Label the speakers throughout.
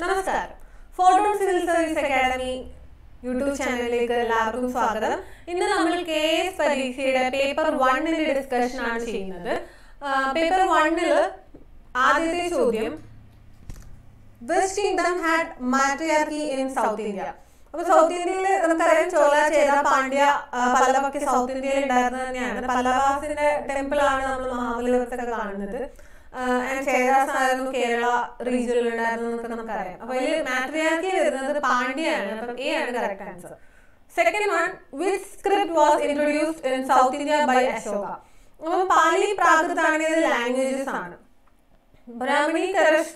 Speaker 1: നമസ്കാരം. Photon Civil Service Academy YouTube ചാനലിലേക്ക് എല്ലാവർക്കും സ്വാഗതം. ഇന്ന് നമ്മൾ കേസ് പരീക്ഷയുടെ പേപ്പർ 1ന്റെ ഡിസ്കഷൻ ആണ് ചെയ്യുന്നത്. പേപ്പർ 1ൽ ആദ്യത്തെ ചോദ്യം, Which kingdom had matriarchy in South India? അപ്പോൾ സൗത്ത് ഇന്ത്യയിൽ നമുക്കറിയാം ചോള, ചേര, പാണ്ഡ്യ, പല്ലവൊക്കെ സൗത്ത് ഇന്ത്യയിൽ ഉണ്ടായിരുന്നത് തന്നെയാണ്. പല്ലവാസിന്റെ ടെമ്പിൾ ആണ് നമ്മൾ മഹാബലിപുരത്തൊക്കെ കാണുന്നത്. ചേരാസ് ആയിരുന്നു കേരള റീജിയനിൽ ഉണ്ടായിരുന്നു എന്നൊക്കെ നമുക്കറിയാം. അപ്പൊ ഇതിൽ മാട്രിയാർക്കി വരുന്നത് പാണ്ഡ്യയാണ്. അപ്പം എ ആണ് correct answer. Second one, which script was introduced in south India by Ashoka? അപ്പം പാലി, പ്രാകൃത് അങ്ങനെ ലാംഗ്വേജസ് ആണ്. ബ്രാഹ്മി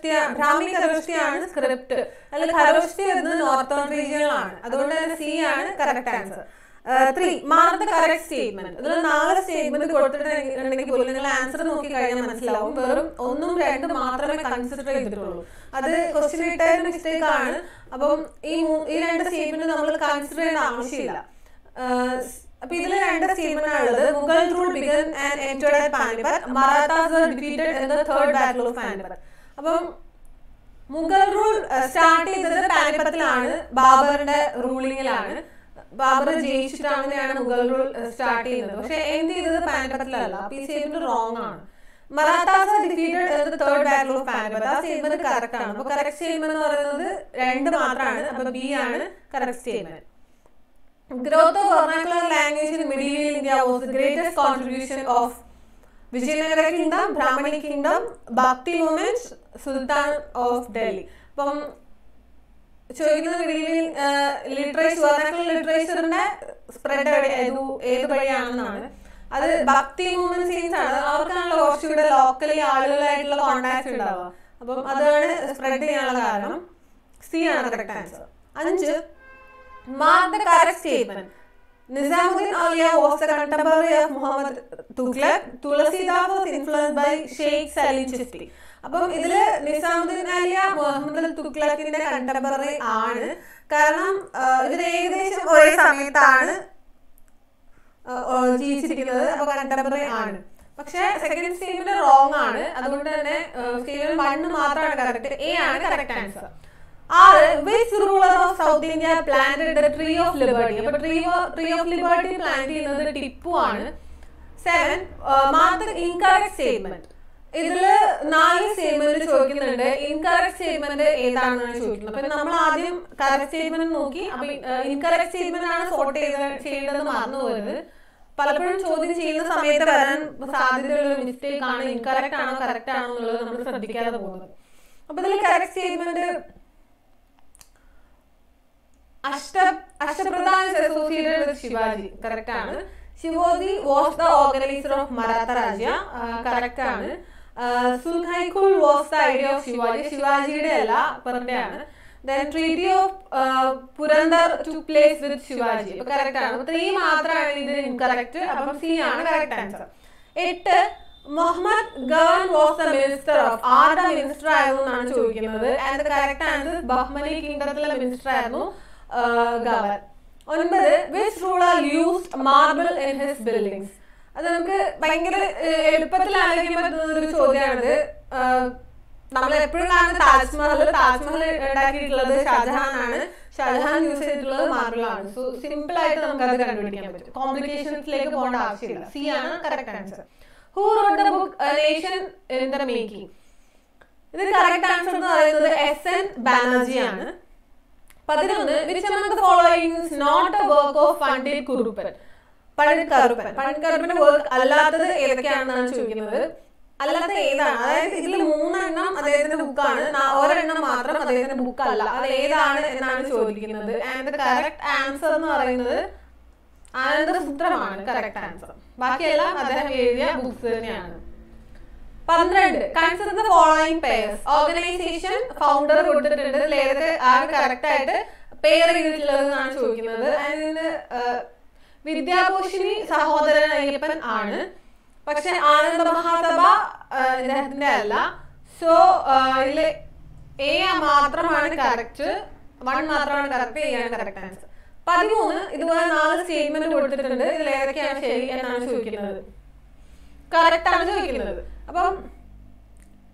Speaker 1: ഖരോഷ്ടിയാണ് സ്ക്രിപ്റ്റ്. അതിൽ ഖരോഷ്ടി വരുന്നത് നോർത്തേൺ റീജിയനിലാണ്. അതുകൊണ്ട് തന്നെ സി ആണ് correct answer. 3, mark the correct statement. ഇതിൽ 4 സ്റ്റേറ്റ്മെന്റ് കൊടുത്തിട്ടുണ്ടെങ്കിൽ പോലും നിങ്ങൾ ആൻസർ നോക്കി കഴിഞ്ഞാൽ മനസ്സിലാവും വെറും 1ഉം 2ഉം മാത്രമേ കൺസിഡർ ചെയ്തിട്ടുള്ളൂ. അത് ക്വസ്റ്റ്യൻ ഇട്ടതിന്റെ മിസ്റ്റേക്ക് ആണ്. അപ്പം ഈ 2 സ്റ്റേറ്റ്മെന്റ് നമ്മൾ കൺസിഡർ ചെയ്യേണ്ട ആവശ്യമില്ല. അപ്പൊ ഇതിൽ 2 സ്റ്റേറ്റ്മെന്റ് ആണുള്ളത്. Mughal rule began and ended at Panipat. Marathas were defeated in the third battle of Panipat. അപ്പം മുഗൾ റൂൾ സ്റ്റാർട്ട് ചെയ്തത് പാനിപത്തിലാണ്, ബാബറിന്റെ റൂളിങ്ങിലാണ്. ബാബർ ജയിച്ചിട്ടാണ് മുഗൾ റൂൾ സ്റ്റാർട്ട് ചെയ്യുന്നത്. പക്ഷെ എന്ത് ചെയ്തത് പാനിപത്തിലല്ല. അപ്പൊ ഈ സ്റ്റേറ്റ്മെന്റ് റോങ് ആണ്. Marathas defeated in the third battle of Panipat. ആ സ്റ്റേറ്റ്മെന്റ് കറക്റ്റ് ആണ്. അപ്പൊ കറക്റ്റ് സ്റ്റേറ്റ്മെന്റ് എന്ന് പറയുന്നത് 2 മാത്രമാണ്. അപ്പൊ ബി ആണ് correct statement. Growth of vernacular language in medieval India was the greatest contribution of Vijayanagara Kingdom, Brahmani Kingdom, Bhakti movement, Sultan of Delhi. അപ്പം ചോദിക്കുന്നത് medieval ലിറ്ററേച്ചർ, vernacular ലിറ്ററേച്ചറിന്റെ സ്പ്രെഡ് ഏത് വഴിയാണെന്നാണ്. അത് ഭക്തി മൂവ്മെന്റ്സ് ആണ്. അവർക്കാണല്ലോ കുറച്ചുകൂടെ ലോക്കലി ആളുകളായിട്ടുള്ള കോണ്ടാക്ട് ഉണ്ടാവുക. അപ്പം അതാണ് സ്പ്രെഡ് ചെയ്യാനുള്ള കാരണം. സി ആണ് correct answer. 5, mark the correct statement. Nizamuddin Auliya was the contemporary of Muhammad Tughlaq. Tulsidas was influenced by Sheikh Salim Chishti. അപ്പം ഇതില് നിസാമുദ്ദീൻ ഔലിയ മുഹമ്മദ് തുഗ്ലക്കിന്റെ കണ്ടംപററി ആണ്. കാരണം ഇവർ ഏകദേശം ഒരേ സമയത്താണ് ജീവിച്ചിരിക്കുന്നത്. അപ്പൊ കണ്ടംപററി ആണ്. പക്ഷെ സെക്കൻഡ് സ്റ്റേറ്റ്മെന്റ് റോങ് ആണ്. അതുകൊണ്ട് തന്നെ സ്റ്റേറ്റ്മെന്റ് 1 മാത്രമാണ് കറക്റ്റ്. എ ആണ് correct answer. 6, which ruler of South India planted the tree of liberty? അപ്പോൾ tree of liberty പ്ലാന്റ് ചെയ്യുന്നത് ടിപ്പു ആണ്. 7, mark the incorrect statement. ഇതില് 4 സ്റ്റേറ്റ്മെന്റ് ചോദിക്കുന്നുണ്ട്. ഇൻകറക്റ്റ് സ്റ്റേറ്റ്മെന്റ് ഏതാണെന്നാണ് ചോദിക്കുന്നത്. അപ്പൊ നമ്മൾ ആദ്യം കറക്റ്റ് സ്റ്റേറ്റ്മെന്റ് നോക്കി. അപ്പൊ ഇൻകറക്റ്റ് സ്റ്റേറ്റ്മെന്റ് ആണ് സോർട്ട് ചെയ്യേണ്ടത് മറന്നു പോയത്. പലപ്പോഴും ചോദ്യം ചെയ്യുന്ന സമയത്ത് വരാൻ സാധ്യതയുള്ള മിസ്റ്റേക്ക് ആണ്. ഇൻകറക്റ്റ് ആണോ കറക്റ്റ് ആണോ എന്നുള്ളത് നമ്മൾ ശ്രദ്ധിക്കാതെ പോകുന്നത്. അപ്പൊ ഇതിൽ correct statement Ashtabradhan is associated with Shivaji. Correct ആണ്. Shivaji was the organizer of Maratha Rajya. Correct ആണ്. Sulhaikul was the idea of Shivaji. Shivajiയുടെ അല്ല, പറഞ്ഞ ആണ്. Then treaty of Purandar took place with Shivaji. അപ്പൊ കറക്റ്റ് ആണ്. 3 മാത്രമാണ് ഇതിന് ഇൻകറക്റ്റ്. അപ്പം സി ആണ് correct answer. 8, Muhammad Gawan was the minister of. ആരുടെ മിനിസ്റ്റർ ആയിരുന്നു എന്നാണ് ചോദിക്കുന്നത്. ആൻഡ് കറക്റ്റ് ആൻസർ ബഹ്മനി കിങ്ഡത്തിലെ മിനിസ്റ്റർ ആയിരുന്നു Gawan. 9, which ruler used marble in his buildings? അത് നമുക്ക് ഭയങ്കര എളുപ്പത്തിൽ ആലോചിക്കാൻ പറ്റുന്ന ഒരു ചോദ്യമാണിത്. നമ്മൾ എപ്പോഴും കാണുന്ന താജ്മഹൽ ഉണ്ടാക്കിയിട്ടുള്ളത് ഷാജഹാൻ ആണ്. ഷാജഹാൻ യൂസ് ചെയ്തിട്ടുള്ളത് മാർബിൾ ആണ്. സോ സിമ്പിൾ ആയിട്ട് നമുക്ക് അത് കണ്ടുപിടിക്കാൻ പറ്റും. കോംപ്ലിക്കേഷൻസിലേക്ക് പോകേണ്ട ആവശ്യമില്ല. സി ആണ് correct answer. Who wrote the book A Nation in the Making? ഇത് കറക്റ്റ് ആൻസർ എന്ന് പറയുന്നത് S.N. ബാനർജി ആണ്. 11, which among the following is not a work of Pandit Kurupan? Pandit കറുപ്പന്റെ വർക്ക് അല്ലാത്തത് ഏതൊക്കെയാണെന്നാണ് ചോദിക്കുന്നത്. അല്ലാത്ത ഏതാണ്? അതായത് ഇതിൽ 3 എണ്ണം അദ്ദേഹത്തിന്റെ ബുക്കാണ്, 1 എണ്ണം മാത്രം അദ്ദേഹത്തിന്റെ ബുക്ക് അല്ല. അത് ഏതാണ് എന്നാണ് ചോദിക്കുന്നത്. ആൻഡ് കറക്റ്റ് ആൻസർ എന്ന് പറയുന്നത് ആനന്ദസൂത്രമാണ് കറക്റ്റ് ആൻസർ. ബാക്കിയെല്ലാം അദ്ദേഹം എഴുതിയ ബുക്സ് തന്നെയാണ്. 12, consider the following pairs. Organisation founder കൊടുത്തിട്ടുണ്ട്. ഏതൊക്കെ ആണ് കറക്റ്റ് ആയിട്ട് പെയർ ചെയ്തിട്ടുള്ളതെന്നാണ് ചോദിക്കുന്നത്. അതിന് വിദ്യാഭൂഷണി സഹോദരൻ അയ്യപ്പൻ ആണ്. പക്ഷെ ആനന്ദ മഹാസഭ ഇദ്ദേഹത്തിന്റെ അല്ല. സോ ഇതില് എ മാത്രമാണ് കറക്റ്റ്. 1 മാത്രമാണ് കറക്റ്റ്. എ ആണ് കറക്റ്റ് ആൻസർ. 13, ഇതുപോലെ 4 സ്റ്റേറ്റ്മെന്റ് കൊടുത്തിട്ടുണ്ട്. ഇതിൽ ഏതൊക്കെയാണ് ശരി എന്നാണ് ചോദിക്കുന്നത്. കറക്റ്റ് ആണ് ചോദിക്കുന്നത്. അപ്പം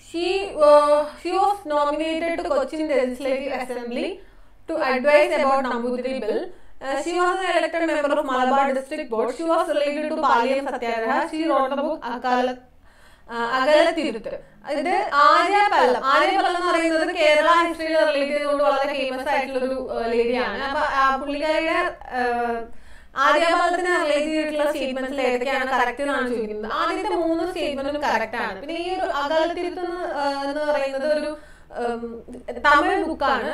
Speaker 1: She was nominated to Cochin Legislative Assembly to advise about Nambudiri Bill. She was an elected member of Malabar District Board. She was related to Paliam Satyagraha. She wrote the book Agalathiruth. ഇത് ആര്യപല്ലം എന്ന് പറയുന്നത് കേരള ഹിസ്റ്ററിയിൽ relate ചെയ്തുകൊണ്ട് വളരെ famous ആയിട്ടുള്ളൊരു ലേഡിയാണ്. അപ്പൊ പുള്ളിക്കാരുടെ ആര്യപാലത്തിന് relate ചെയ്തിട്ടുള്ള സ്റ്റേറ്റ്മെന്റ്സിൽ ഏതൊക്കെയാണ് കറക്റ്റ് എന്നാണ് ചോദിക്കുന്നത്. ആദ്യത്തെ 3 സ്റ്റേറ്റ്മെന്റും കറക്റ്റ് ആണ്. പിന്നെ ഈ ഒരു അകലത്തിരുത്ത് എന്ന് പറയുന്നത് ഒരു തമിഴ് ബുക്കാണ്.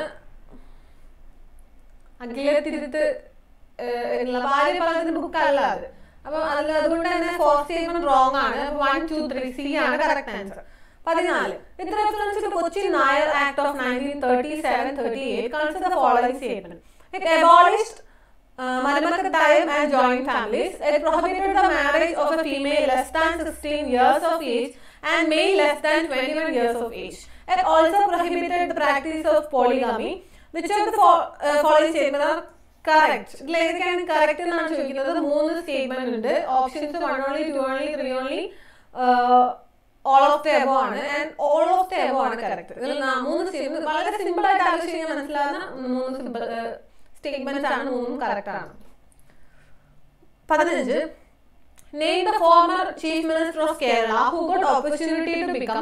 Speaker 1: അഖിലത്തിരുത്ത് ആര്യപാലത്തിന്റെ ബുക്കല്ല അത്. അപ്പൊ അതുകൊണ്ട് തന്നെ 4th സ്റ്റേറ്റ്മെന്റ് റോങ് ആണ്. 1, 2, 3 C ആണ് correct answer. 14. With reference to Cochin Nayar Act of 1937-38, consider the following statement. It abolished Marmakatayam and joint families. It prohibited the marriage of a female less than 16 years of age and male less than 21 years of age. It also prohibited the practice of polygamy. Which of the following statements are correct? ഇതിലേതൊക്കെയാണ് correct എന്നാണ് ചോദിക്കുന്നത്. 3 statement ഉണ്ട്. Options 1 only, 2 only, 3 only, all of the above ആണ്. And all of the above ആണ് correct. ഇതിൽ 3 statement വളരെ simple ആയിട്ട് ആലോചിച്ച് കഴിഞ്ഞാൽ മനസ്സിലാവുന്ന 3 സിമ്പിൾ സ്റ്റേറ്റ്മെന്റ്സ് ആണ്. 3 കറക്റ്റ് ആണ്. 15. Name the former Chief Minister of Kerala who got opportunity to become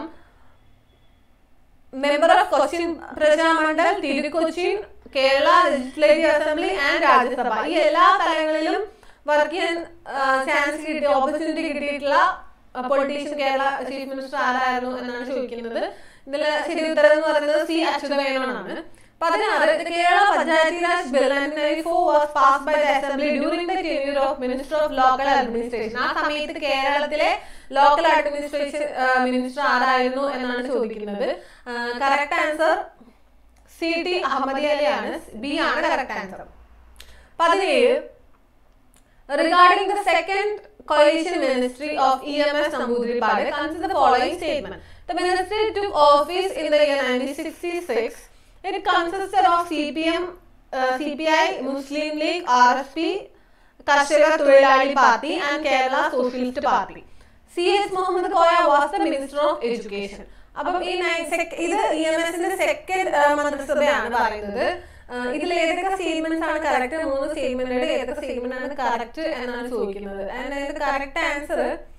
Speaker 1: member of Cochin Prajamandal, Tirukochin, Kerala Legislative Assembly and Rajya Sabha. ഈ എല്ലാ തലങ്ങളിലും വർക്ക് ചെയ്യാൻ ചാൻസ് കിട്ടിയ ഓപ്പർച്യൂണിറ്റി കിട്ടിയിട്ടുള്ള പൊളിറ്റീഷ്യൻ കേരള ചീഫ് മിനിസ്റ്റർ ആരായിരുന്നു എന്നാണ് ചോദിക്കുന്നത്. ഇതിൽ ശരി ഉത്തരം എന്ന് പറയുന്നത് C. അച്യുതമേനോനാണ്. 16. The Kerala Panchayati Raj Bill 1994 was passed by the Assembly during the tenure of Minister of Local Administration. ആ സമയത്ത് കേരളത്തിലെ ലോക്കൽ അഡ്മിനിസ്ട്രേഷൻ മിനിസ്റ്റർ ആരായിരുന്നു എന്നാണ് ചോദിക്കുന്നത്. Correct answer C.T. Ahmed Ali ആണ്. B ആണ് correct answer. 17. Regarding the second coalition ministry of EMS Namboodiripadu, consider the following statement. The ministry took office in the year 1966. It consisted of CPM, CPI, Muslim League, RSP, Karshaka Thozhilali Party and Kerala Socialist Party. C.H. Mohammed Koya was the Minister of Education. അപ്പം ഇത് EMSന്റെ second മന്ത്രിസഭയാണ് പറയുന്നത്. ഇതിൽ ഏതൊക്കെ statements ആണ് correct? 3 സ്റ്റേറ്റ്മെന്റുകൾ ഏതൊക്കെ statement ആണ് correct എന്നാണ് ചോദിക്കുന്നത്. ആൻഡ് അതിന്റെ കറക്റ്റ് ആൻസർ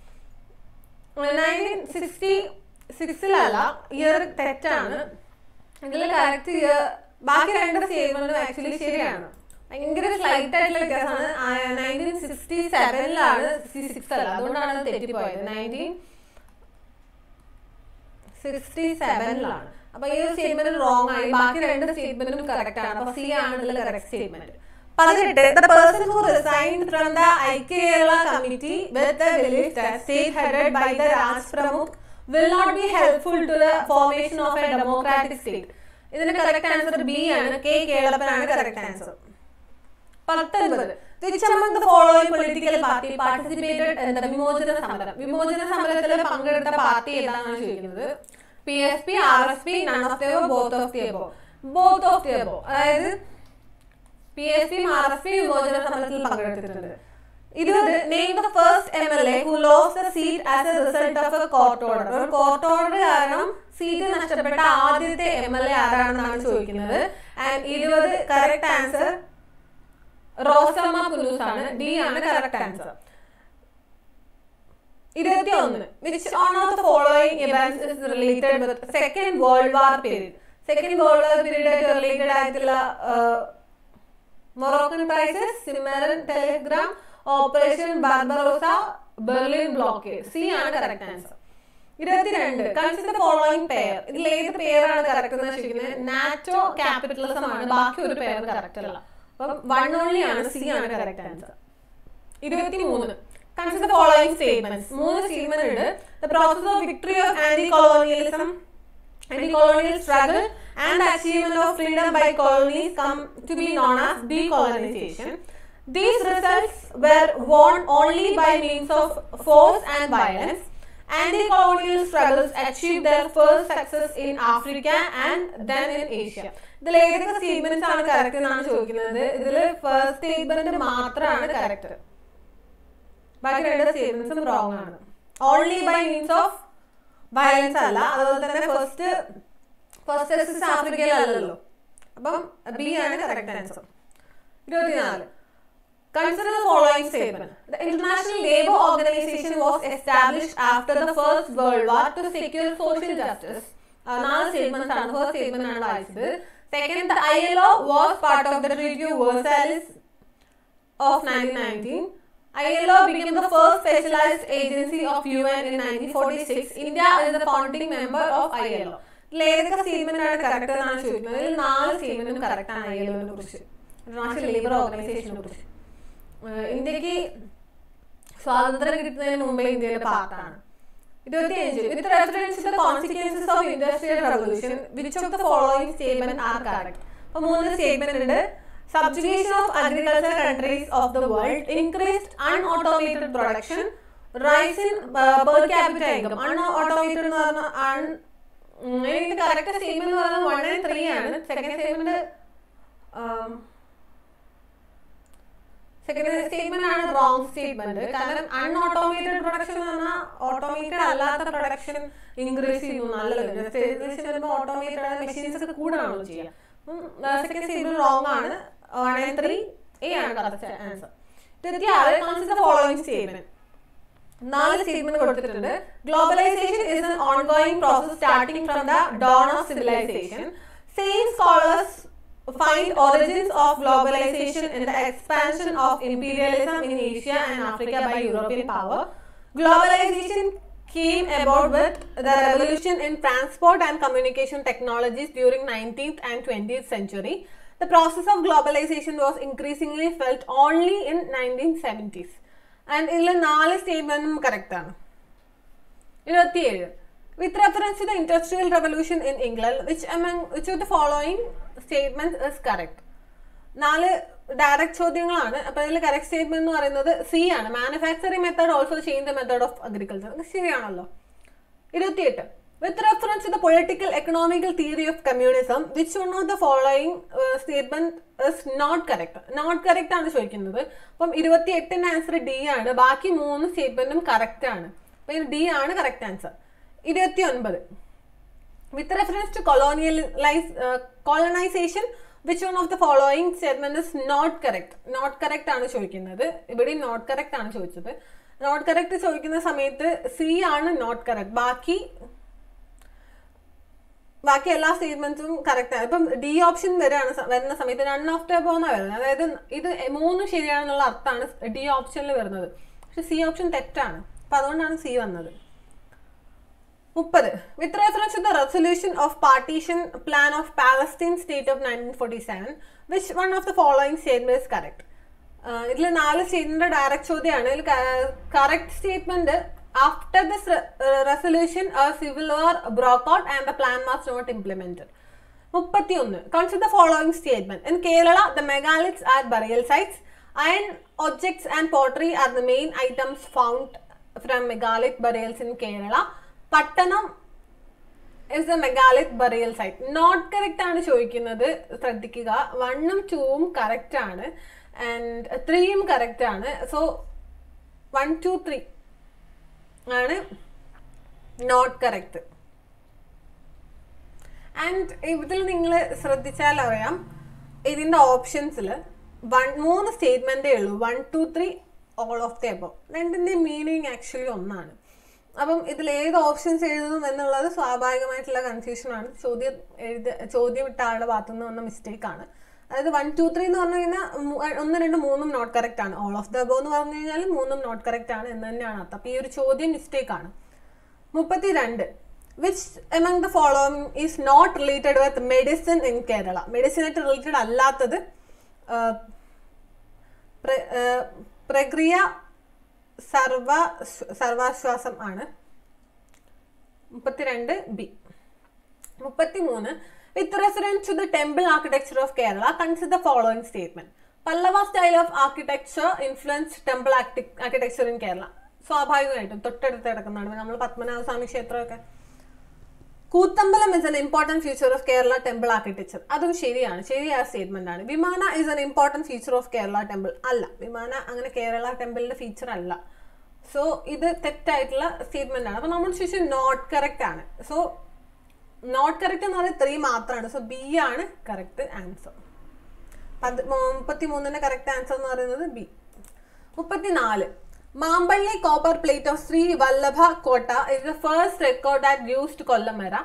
Speaker 1: 1966 ഇയർ തെറ്റാണ്. ഇതിൽ കറക്റ്റ് ഇയർ ബാക്കി 2 സ്റ്റേറ്റ്മെന്റും ആക്ച്വലി ശരിയാണ്. ഭയങ്കര സ്ലൈറ്റ് ആയിട്ടുള്ള വ്യത്യാസമാണ്. 1967 66 അല്ല, അതുകൊണ്ടാണ് അത് തെറ്റിപ്പോയത്. 1967 അപ്പൊ ഈ ഒരു സ്റ്റേറ്റ്മെന്റ് റോങ് ആയി. ബാക്കി 2 സ്റ്റേറ്റ്മെന്റും കറക്റ്റ് ആണ്. അപ്പൊ C ആണ് ഇതിൽ correct statement. 18. The person who resigned from the Aikyya Kerala committee with the belief that state headed by the Raj Pramukh will not be helpful to the formation of a democratic state. ഇതിന്റെ correct answer B ആണ്. K. കേളപ്പനാണ് correct answer. 19. Which among the following political party participated in the വിമോചന സമരം? വിമോചന സമരത്തിൽ പങ്കെടുത്ത party ഏതാണെന്ന് ചോദിക്കുന്നത്. PSP, RSP, none of the above, both of the above. Both of the above. അതായത് PSP, RSP വിമോചന സമരത്തിൽ പങ്കെടുത്തിട്ടുണ്ട്. 20. Name the first MLA who lost the seat as a result of a court order. ഒരു court order കാരണം സീറ്റ് നഷ്ടപ്പെട്ട ആദ്യത്തെ MLA ആരാണെന്നാണ് ചോദിക്കുന്നത്. And 20 correct answer Rosamma Punnoose ആണ്. D ആണ് correct answer. 21. Which one of the following events is related with Second World War period? Second World War period ആയിട്ട് റിലേറ്റഡ് ആയിട്ടുള്ള Moroccan crisis, Zimmermann telegram, operation Barbarossa, Berlin blockade. C ആണ് correct answer. 22. Consider the following pair. ഇതിൽ ഏത് പേരാണ് correct എന്ന് ചോദിക്കുന്നത്. NATO capitalism ആണ്. ബാക്കി ഒരു പേര് കറക്റ്റ് അല്ല. അപ്പം 1 only ആണ്. C ആണ് correct answer. 23. Consider the following statements. 3 statement ഉണ്ട്. The process of victory of anti-colonial struggle and the achievement of freedom by colonies come to be known as decolonization. These results were won only by means of force and violence. Anti-colonial struggles achieved their first success in Africa and then in Asia. ഇതിൽ ഏതൊക്കെ statements ആണ് correct എന്നാണ് ചോദിക്കുന്നത്. ഇതിൽ first statement മാത്രമാണ് correct. ബാക്കി 2 സ്റ്റേറ്റ്മെന്റ്സും wrong ആണ്. Only by means of violence അല്ല. അതുപോലെ തന്നെ ഫസ്റ്റ് ടെസ്റ്റ് ആഫ്രിക്കയിലല്ലല്ലോ. അപ്പം ബി ആണ് correct answer. 24. Consider the following statement. The International Labour Organization was established after the First World War to secure social justice. നാല് സ്റ്റേറ്റ്മെന്റ്സ് ആണ്. First statement ആണ് വായിച്ചത്. Second, the ILO was part of the Treaty of Versailles of 1919. ILO became the first specialized agency of UN in 1946. India is the founding member of ILO. ഏതൊക്കെ statement ആണ് correct എന്നാണ് ചോദിക്കുന്നത്. ഇതിൽ 4 സ്റ്റേറ്റ്മെന്റും correct ആണ്. ILOനെ കുറിച്ച്, international labour ഓർഗനൈസേഷനെ കുറിച്ച്. ഇന്ത്യക്ക് സ്വാതന്ത്ര്യം കിട്ടുന്നതിന് മുമ്പേ ഇന്ത്യയിലെ പാർട്ടാണ്. 25. With reference to the consequences of industrial revolution, which of the following statement are correct? അപ്പോൾ 3 സ്റ്റേറ്റ്മെന്റ് ഉണ്ട്. Subjugation of agricultural countries of the world, increased unautomated production, rise in per capita income. Unautomated എന്ന് പറഞ്ഞാൽ ഇതിന്റെ correct statement എന്ന് പറയുന്നത് 1 and 3 ആണ്. Second statement ആണ് wrong statement. കാരണം അൺഓട്ടോമേറ്റഡ് പ്രൊഡക്ഷൻ എന്ന് പറഞ്ഞാൽ ഓട്ടോമേറ്റഡ് അല്ലാത്ത പ്രൊഡക്ഷൻ ഇൻക്രീസ് ചെയ്യുന്നു. നല്ലത് ഓട്ടോമേറ്റഡ് മെഷീൻസ് ഒക്കെ കൂടാണല്ലോ ചെയ്യുക. സെക്കൻഡ് സ്റ്റേറ്റ്മെന്റ് റോങ് ആണ്. 1 and 3 A ആണ് correct answer. 26. Consider the following statement. 4 statement കൊടുത്തിട്ടുണ്ട്. Globalization is an ongoing process starting from the dawn of civilization. Same scholars find origins of globalization in the expansion of imperialism in Asia and Africa by European power. Globalization came about with the revolution in transport and communication technologies during 19th and 20th century. The process of globalization was increasingly felt only in 1970s. And ഇതിൽ 4 സ്റ്റേറ്റ്മെന്റും correct ആണ്. 27. With reference to the Industrial Revolution in England, which of the following statements is correct? 4 direct ചോദ്യങ്ങളാണ്. അപ്പോൾ ഇതിൽ correct statement എന്ന് പറയുന്നത് C ആണ്. Manufacturing method also change the method of agriculture. ശരിയാണല്ലോ. 28. With reference to the political economical theory of communism, which one of the following statement is not correct? Not correct ആണ് ചോദിക്കുന്നത്. അപ്പം 28ന്റെ answer D ആണ്. ബാക്കി 3 സ്റ്റേറ്റ്മെന്റും correct ആണ്. അപ്പം D ആണ് correct answer. 29. With reference to colonization, which one of the following statement is not correct? Not correct ആണ് ചോദിക്കുന്നത്. ഇവിടെ നോട്ട് കറക്റ്റ് ആണ് ചോദിച്ചത്. നോട്ട് കറക്റ്റ് ചോദിക്കുന്ന സമയത്ത് സി ആണ് നോട്ട് കറക്റ്റ്. ബാക്കി എല്ലാ സ്റ്റേറ്റ്മെന്റ്സും കറക്റ്റ് ആണ്. ഇപ്പം ഡി ഓപ്ഷൻ വരുന്ന സമയത്ത് നൺ ഓഫ് ദ എബോവ് എന്നാണ് വരുന്നത്. അതായത് ഇത് 3 ശരിയാണെന്നുള്ള അർത്ഥമാണ് ഡി ഓപ്ഷനിൽ വരുന്നത്. പക്ഷെ സി ഓപ്ഷൻ തെറ്റാണ്. അപ്പം അതുകൊണ്ടാണ് സി വന്നത്. 30. With reference to the resolution of partition plan of Palestine state of 1947, which one of the following statement is correct? ഇതിൽ 4 സ്റ്റേറ്റ്മെന്റ് ഡയറക്റ്റ് ചോദ്യമാണ്. ഇതിൽ correct statement after this resolution a civil war broke out and the plan was not implemented. 31. Consider the following statement. In Kerala, the megaliths are burial sites. Iron objects and pottery are the main items found from megalith burials in Kerala. Pattanam is the megalith burial site. Not correct ആണ് ചോദിക്കുന്നത്. ശ്രദ്ധിക്കുക. 1ഉം 2ഉം correct ആണ് and 3ഉം correct ആണ്. So 1, 2, 3 ആണ് not correct. And ഇതിൽ നിങ്ങൾ ശ്രദ്ധിച്ചാൽ അറിയാം ഇതിൻ്റെ ഓപ്ഷൻസിൽ 3 സ്റ്റേറ്റ്മെൻറ്റേ ഉള്ളൂ. 1, 2, 3 ഓൾ ഓഫ് ദി അബവ്. രണ്ടിൻ്റെ മീനിങ് ആക്ച്വലി ഒന്നാണ്. അപ്പം ഇതിൽ ഏത് ഓപ്ഷൻസ് എഴുതും എന്നുള്ളത് സ്വാഭാവികമായിട്ടുള്ള കൺഫ്യൂഷനാണ്. ചോദ്യം ഇട്ട ആളുടെ ഭാഗത്തുനിന്ന് വന്ന മിസ്റ്റേക്കാണ്. അതായത് 1, 2, 3 എന്ന് പറഞ്ഞു കഴിഞ്ഞാൽ 1, 2, 3ഉം നോട്ട് കറക്റ്റ് ആണ്. ഓൾ ഓഫ് ദ അബവ് എന്ന് പറഞ്ഞു കഴിഞ്ഞാൽ 3ഉം നോട്ട് കറക്റ്റ് ആണ് എന്ന് തന്നെയാണ് അർത്ഥം. അപ്പോൾ ഈ ഒരു ചോദ്യം മിസ്റ്റേക്കാണ്. 32. Which among the following is not related with medicine in Kerala? മെഡിസിനായിട്ട് റിലേറ്റഡ് അല്ലാത്തത് പ്രക്രിയ സർവാശ്വാസം ആണ്. 32 B. 33. With reference to the temple architecture of Kerala, consider the following statement. Pallava style of architecture influenced temple architecture in Kerala. സ്വാഭാവികമായിട്ടും തൊട്ടടുത്ത് കിടക്കുന്നതാണ് നമ്മൾ Padmanabhaswamy ക്ഷേത്രമൊക്കെ. Koothambalam is an important feature of Kerala temple architecture. അതും ശരിയാണ്. ശരിയായ സ്റ്റേറ്റ്മെന്റ് ആണ്. വിമാന is an important feature of Kerala temple. അല്ല, വിമാന അങ്ങനെ കേരള ടെമ്പിളിന്റെ ഫീച്ചർ അല്ല. സോ ഇത് തെറ്റായിട്ടുള്ള സ്റ്റേറ്റ്മെന്റ് ആണ്. അപ്പൊ നമ്മൾ ചോദിച്ചു നോട്ട് കറക്റ്റ് ആണ്. സോ നോട്ട് കറക്റ്റ് എന്ന് പറയുന്നത് 3 മാത്രമാണ്. സോ ബി ആണ് കറക്റ്റ് ആൻസർ. 33ന്റെ കറക്റ്റ് ആൻസർ എന്ന് പറയുന്നത് B. 34 Mampally copper plate of Sri Vallabha Kotta is the first record that used Kollamara.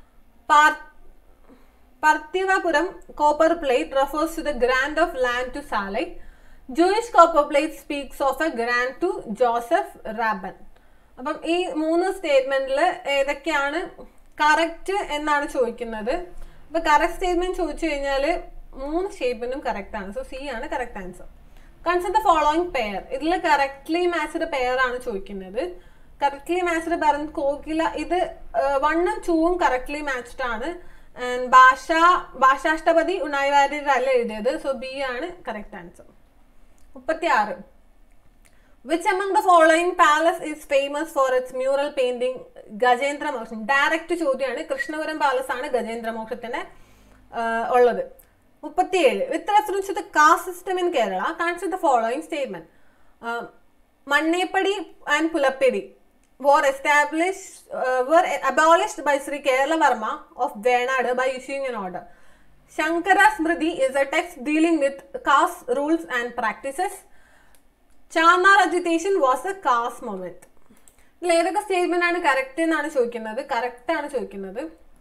Speaker 1: Parthivapuram copper plate refers to the grant of land to Salai. Jewish copper plate speaks of a grant to Joseph Rabban. അപ്പം ഈ 3 സ്റ്റേറ്റ്മെന്റിൽ ഏതൊക്കെയാണ് correct എന്നാണ് ചോദിക്കുന്നത്. അപ്പൊ correct statement ചോദിച്ചു കഴിഞ്ഞാൽ 3 സ്റ്റേറ്റ്മെന്റും കറക്റ്റ് ആണ്. സോ സി ആണ് correct answer. Consider the following pair. ഇതിൽ കറക്റ്റ്ലി മാച്ച്ഡ് പെയർ ആണ് ചോദിക്കുന്നത്. കറക്റ്റ്ലി മാച്ച്ഡ് പറഞ്ഞ് കോകില ഇത് 1ഉം 2ഉം കറക്റ്റ്ലി മാച്ച്ഡ് ആണ്. ആൻഡ് ഭാഷാഷ്ടപതി ഉണ്ണായി വാര്യരല്ല എഴുതിയത്. സോ ബി ആണ് correct answer. 36 Which among the following palace is famous for its mural painting? Gajendra Moksham. Direct ചോദ്യമാണ്. കൃഷ്ണപുരം പാലസ് ആണ് ഗജേന്ദ്ര മോക്ഷത്തിന് ഉള്ളത്. 37 With reference to the caste system in Kerala, consider the following statement. Mannepadi and Pulappedi were abolished by Sri Kerala Varma of Venad by issuing an order. Shankara Smriti is a text dealing with caste rules and practices. Charnar agitation was a caste movement. ഇതിൽ ഏതൊക്കെ statement ആണ് correct എന്നാണ് ചോദിക്കുന്നത്. Correct ആണ് ചോദിക്കുന്നത്.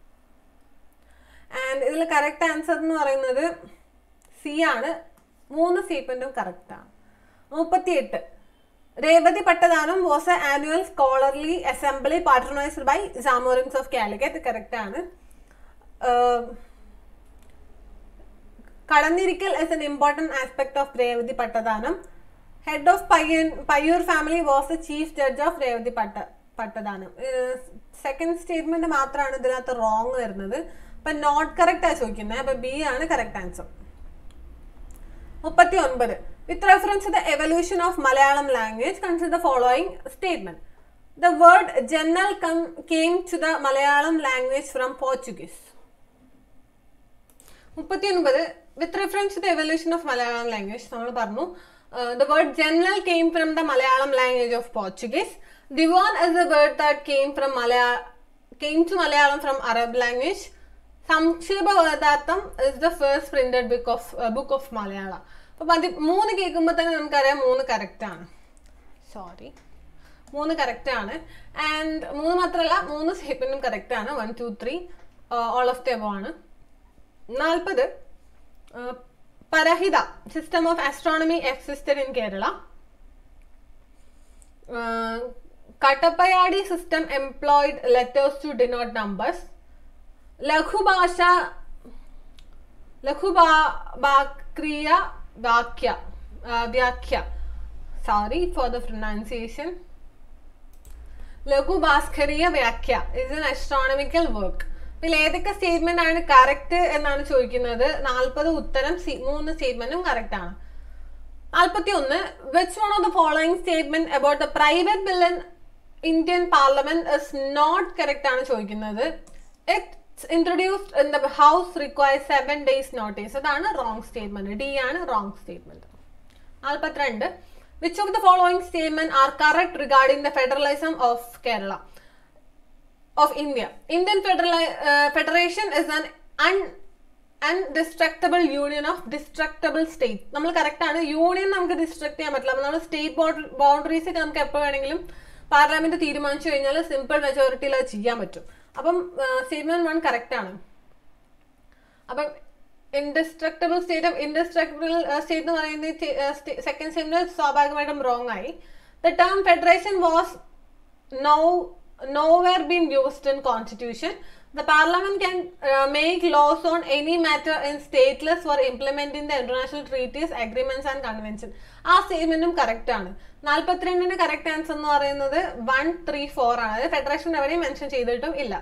Speaker 1: And ഇതിൽ correct answer എന്ന് പറയുന്നത് സി ആണ്. 3 സ്റ്റേറ്റ്മെന്റും കറക്റ്റ് ആണ്. 38 Revathi Pattathanam was a annual scholarly assembly patronised by Zamorins of Calicut. Correct ആണ്. കടന്നിരിക്കൽ is an important aspect of Revathi Pattathanam. Head of Payur family was the chief judge of Revathi Pattathanam. Second statement മാത്രമാണ് ഇതിനകത്ത് wrong വരുന്നത്. അപ്പൊ നോട്ട് കറക്റ്റ് ആ ചോദിക്കുന്നത്. അപ്പൊ ബി ആണ് correct answer. 39 With reference to the evolution of Malayalam language, consider the following statement. The word jannal came to the Malayalam language from Portuguese. 39 With reference to the evolution of Malayalam language, നമ്മൾ പറഞ്ഞു the word jannal came from the Malayalam language of Portuguese. Diwan is a word that came to Malayalam from Arab language. Samkshepa Vadatham is the first printed book of Malayalam. അപ്പോൾ 3 കേൾക്കുമ്പോൾ തന്നെ നമുക്കറിയാം 3 correct ആണ്. 3 correct ആണ്. And 3 മാത്രമല്ല 3 സ്റ്റേറ്റ്മെന്റും correct ആണ്. 1, 2, 3 all of the above ആണ്. 40 Parahida system of astronomy existed in Kerala. Kattapayadi system employed letters to denote numbers. Lakhubakriya Vyakya. Sorry for the pronunciation. Lakhubhaskariya Vyakya is an astronomical work. ഇതിൽ ഏതൊക്കെ statement ആണ് correct എന്നാണ് ചോദിക്കുന്നത്. 40 ഉത്തരം 3 സ്റ്റേറ്റ്മെന്റും correct ആണ്. 41 Which one of the following statement about the private bill in Indian Parliament is not correct ആണ് ചോദിക്കുന്നത്. It's introduced in the house requires 7 days notice. അതാണ് wrong statement. D ആണ് wrong statement. 42 Which of the following statement are correct regarding the federalism of Kerala? Of India. Indian Federation is an undestructible union of destructible states. നമ്മൾ correct ആണ്. Union നമുക്ക് destruct ചെയ്യാൻ പറ്റില്ല. അപ്പോൾ നമ്മൾ state boundaries ഒക്കെ നമുക്ക് എപ്പോൾ വേണമെങ്കിലും പാർലമെന്റ് തീരുമാനിച്ചു കഴിഞ്ഞാൽ സിമ്പിൾ മെജോറിറ്റിയിൽ അത് ചെയ്യാൻ പറ്റും. അപ്പം സ്റ്റേറ്റ്മെന്റ് 1 കറക്റ്റ് ആണ്. അപ്പം ഇൻഡിസ്ട്രക്റ്റബിൾ സ്റ്റേറ്റ് എന്ന് പറയുന്നത് സെക്കൻഡ് സ്റ്റേറ്റ്മെന്റ് സ്വാഭാവികമായിട്ടും റോങ് ആയി. The term federation was nowhere been used in constitution. The parliament can make laws on any matter in stateless for implementing the international treaties, agreements and conventions. ആ സ്റ്റേറ്റ്മെന്റും correct ആണ്. 42ന്റെ correct answer എന്ന് പറയുന്നത് 1, 3, 4 ആണ്. അതായത് federation എവിടെയും mention ചെയ്തിട്ടും ഇല്ല.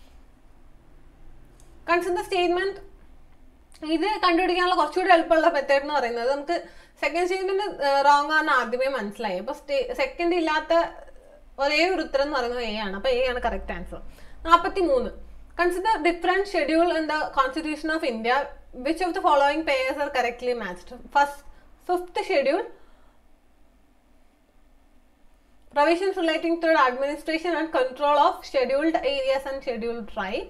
Speaker 1: Consider statement. ഇത് കണ്ടുപിടിക്കാനുള്ള കുറച്ചുകൂടി എളുപ്പമുള്ള മെത്തേഡ് എന്ന് പറയുന്നത് നമുക്ക് സെക്കൻഡ് സ്റ്റേറ്റ്മെന്റ് റോങ് ആണെന്ന് ആദ്യമേ മനസ്സിലായി. അപ്പൊ സെക്കൻഡ് ഇല്ലാത്ത ഒരേ ഒരു ഉത്തരം എന്ന് പറയുന്നത് എ ആണ്. അപ്പൊ എ ആണ് correct answer. 43 Consider different schedule in the Constitution of India. Which of the following pairs are correctly matched? First, 5th schedule Provisions relating to the administration and control of scheduled areas and scheduled tribe.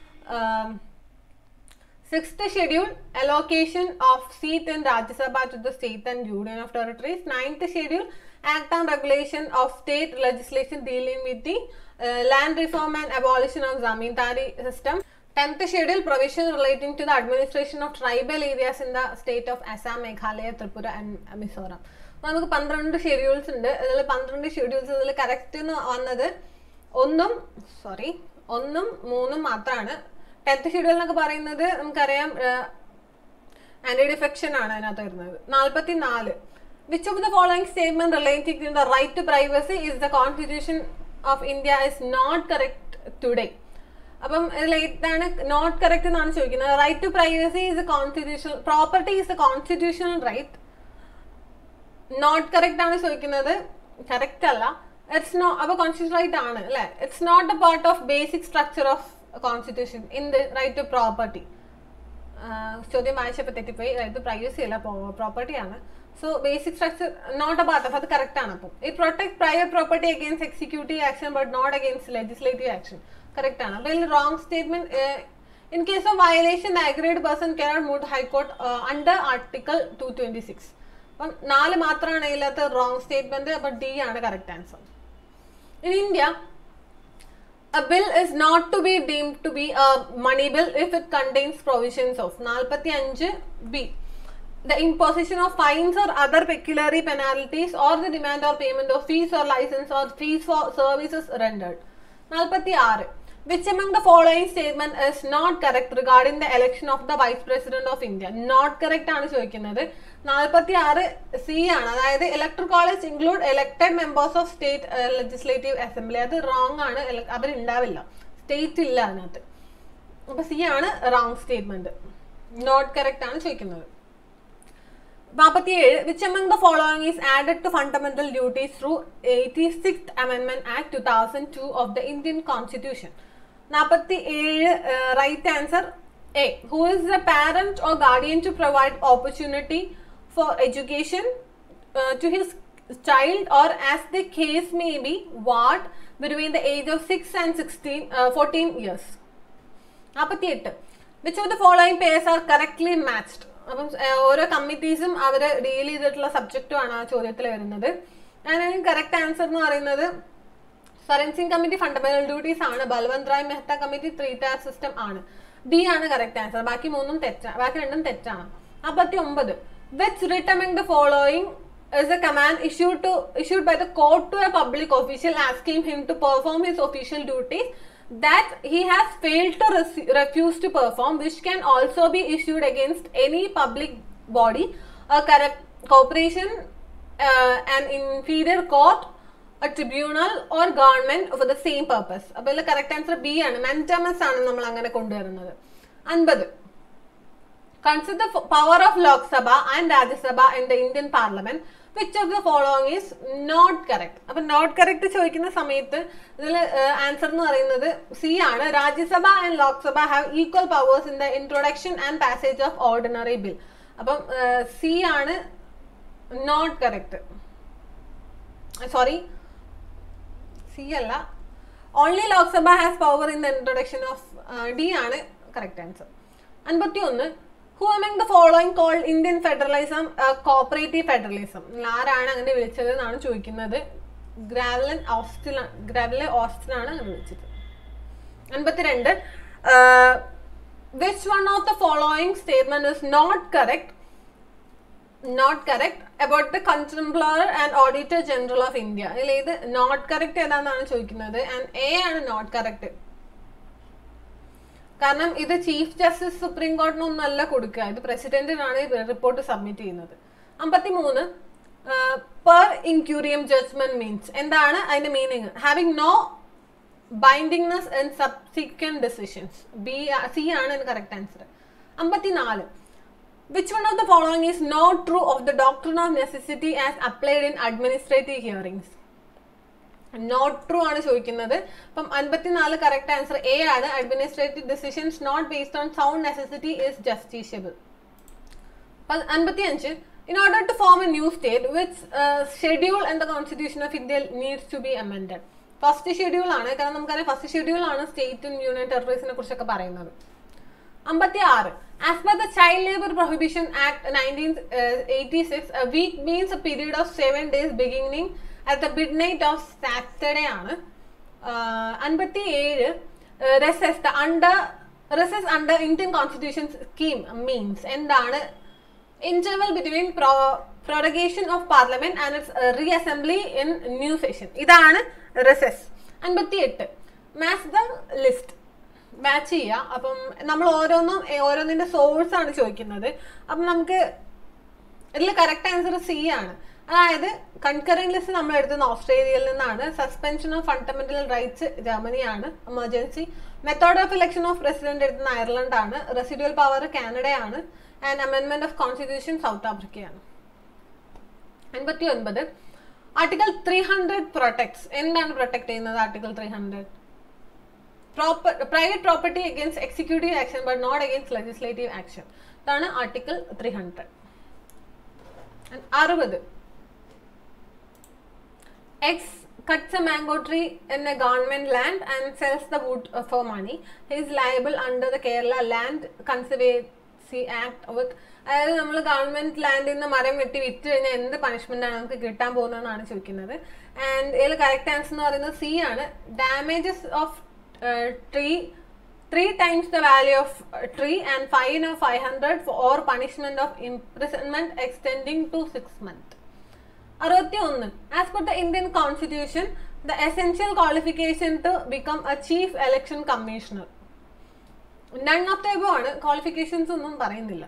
Speaker 1: 6th schedule, allocation of seat in Rajya Sabha to the state and union of territories. 9th schedule, act on regulation of state legislation dealing with the land reform and abolition of zamindari system. 10th schedule, provision relating to the administration of tribal areas in the state of Assam, Meghalaya, Tripura and Mizoram. നമുക്ക് 12 schedules ഉണ്ട്. ഇതിൽ 12 schedules ഇതിൽ correct എന്ന് വന്നത് 1ഉം 3ഉം മാത്രമാണ്. 10th schedule എന്നൊക്കെ പറയുന്നത് നമുക്കറിയാം ആന്റി ഡിഫെക്ഷൻ ആണ് അതിനകത്ത് വരുന്നത്. 44 which of the following statement relating to the right to privacy is the constitution of India is not correct today. അപ്പം ഇതിൽ ഏതാണ് നോട്ട് കറക്റ്റ് എന്നാണ് ചോദിക്കുന്നത്. Right to privacy is a constitutional property is a constitutional right. Not correct ആണ് ചോദിക്കുന്നത്, correct അല്ല. It's no അപ്പോൾ constitution right ആണ് അല്ലേ. It's not a part of basic structure of constitution in the right to property. ചോദ്യം വായിച്ചപ്പോൾ തെറ്റിപ്പോയി. Right to privacy അല്ല, പ്രോപ്പർട്ടി ആണ്. So basic structure not a part of, അത് കറക്റ്റ് ആണ്. അപ്പം it protect private property against executive action but not against legislative action. Correct ആണ്. അപ്പോൾ ഇതിൽ wrong statement in case of violation the aggrieved person cannot move high court under article 226. അപ്പം 4 മാത്രമാണ് ഇതിനകത്ത് wrong statement. അപ്പൊ ഡി ആണ് correct answer. In India a bill is not to be deemed to be a money bill if it contains provisions of 45B, the imposition of fines or other pecuniary penalties or the demand or payment of fees or license or fees for services rendered. 46 which among the following statement is not correct regarding the election of the vice president of India? Not correct ആണ് ചോദിക്കുന്നത്. 46 C ആണ്. അതായത് elector college include elected members of state legislative assembly. അത് wrong ആണ്. അവരുണ്ടാവില്ല, state ഇല്ല അതിനകത്ത്. അപ്പൊ സി ആണ് റോങ് സ്റ്റേറ്റ്മെന്റ്. നോട്ട് കറക്റ്റ് ആണ് ചോദിക്കുന്നത്. 47 which among the following is added to fundamental duties through 86th Amendment Act 2002 of the Indian Constitution? 47 right answer A. Who is the parent or guardian to provide opportunity for education to his child or as the case may be what between the age of 6 and 14 years. 48 which of the following pairs are correctly matched? അപ്പം ഓരോ കമ്മിറ്റീസും അവർ deal ചെയ്തിട്ടുള്ള സബ്ജക്റ്റുമാണ് ആ ചോദ്യത്തിൽ വരുന്നത്. അതിന് correct answer എന്ന് പറയുന്നത് Swaran Singh committee fundamental duties ആണ്. Balwant Rai Mehta committee 3-tier system ആണ്. ഡി ആണ് കറക്റ്റ് ആൻസർ. ബാക്കി 3ഉം തെറ്റാണ്, ബാക്കി 2ഉം തെറ്റാണ്. 59 which writ among the following is a command issued by the court to a public official asking him to perform his official duties that he has failed to refuse to perform, which can also be issued against any public body, a corporation, an inferior court, a tribunal or government for the same purpose. അപ്പോൾ ഇതിൽ correct answer B ആണ്. മെന്റമസ് ആണ് നമ്മൾ അങ്ങനെ കൊണ്ടുവരുന്നത്. 50 consider the power of Lok Sabha and Rajya Sabha in the Indian Parliament. Which of the following is not correct? അപ്പൊ not correct ചോദിക്കുന്ന സമയത്ത് ഇതിൽ ആൻസർ എന്ന് പറയുന്നത് സി ആണ്. Rajya Sabha and Lok Sabha have equal powers in the introduction and passage of ordinary bill. അപ്പം C ആണ് not correct. Sorry, C അല്ല. Only Lok Sabha has power in the introduction of D ആണ് correct answer. 51 who among the following called Indian federalism cooperative federalism? ആരാണ് അങ്ങനെ വിളിച്ചത് എന്നാണ് ചോദിക്കുന്നത്. ഗ്രാവ്ലൻ Austin ആണ് അങ്ങനെ വിളിച്ചത്. 52 which one of the following statement is not correct about the Comptroller and Auditor General of India? ഇതിൽ ഏത് നോട്ട് കറക്റ്റ് ഏതാണെന്നാണ് ചോദിക്കുന്നത്. ആൻഡ് എ ആണ് നോട്ട് കറക്റ്റ്. കാരണം ഇത് ചീഫ് ജസ്റ്റിസ് സുപ്രീം കോടതിനൊന്നല്ല കൊടുക്കുക, ഇത് പ്രസിഡന്റിനാണ് റിപ്പോർട്ട് സബ്മിറ്റ് ചെയ്യുന്നത്. 53 പെർ ഇൻക്യൂറിയം ജഡ്ജ്മെന്റ് മീൻസ് എന്താണ് അതിന്റെ meaning? Having no bindingness in subsequent decisions. C ആണ് correct answer. 54 which one of the following is not true of the doctrine of necessity as applied in administrative hearings? Not true ആണ് ചോദിക്കുന്നത്. അപ്പം 54 correct answer A ആണ്. Administrative decisions not based on sound necessity is justiciable. 55 In order to form a new state, which schedule in the Constitution of India needs to be amended? First schedule ആണ്, കാരണം നമുക്കറിയാം first schedule ആണ് state and union ടെറിട്ടറീസിനെ കുറിച്ചൊക്കെ പറയുന്നത്. 56. As per the Child Labour Prohibition Act 1986, a week means a period of 7 days beginning at the midnight of Saturday ആണ്. 57. Recess under Indian Constitution scheme means എന്താണ്? Interval between prorogation of Parliament and its reassembly in new session. ഇതാണ് recess. 58. Match the list. Match ചെയ്യുക. അപ്പം നമ്മൾ ഓരോന്നിൻ്റെ source ആണ് ചോദിക്കുന്നത്. അപ്പം നമുക്ക് ഇതിൽ കറക്റ്റ് ആൻസർ സി ആണ്. അതായത് കൺകറിംഗ് ലിസ്റ്റ് നമ്മൾ എടുത്തുന്ന ഓസ്ട്രേലിയയിൽ നിന്നാണ്. സസ്പെൻഷൻ ഓഫ് ഫണ്ടമെന്റൽ റൈറ്റ്സ് ജർമ്മനിയാണ്. Emergency method of election of president എടുത്തുന്ന അയർലൻഡ് ആണ്. റെസിഡ്യൂവൽ പവർ കാനഡയാണ്. ആൻഡ് അമെൻമെന്റ് ഓഫ് കോൺസ്റ്റിറ്റ്യൂഷൻ സൗത്ത് ആഫ്രിക്കയാണ്. 59. Article 300 protects. എന്താണ് പ്രൊട്ടക്ട് ചെയ്യുന്നത് article 300? Private property against executive action but not against legislative action. That's Article 300. And 60. X cuts a mango tree in a government land and sells the wood for money. He is liable under the Kerala Land Conservancy Act with അതായത് നമ്മൾ government ലാൻഡിൽ നിന്ന് മരം വെട്ടി വിറ്റ് കഴിഞ്ഞാൽ എന്ത് punishment ആണ് നമുക്ക് കിട്ടാൻ പോകുന്നതെന്നാണ് ചോദിക്കുന്നത്. ആൻഡ് ഇതിൽ കറക്റ്റ് ആൻസർ എന്ന് പറയുന്നത് സി ആണ്. Damages of tree 3 times the value of tree and fine of 500 or punishment of imprisonment extending to 6 months. 61. As per the Indian Constitution, the essential qualification to become a chief election commissioner. None of the above qualifications ഒന്നും പറയുന്നില്ല.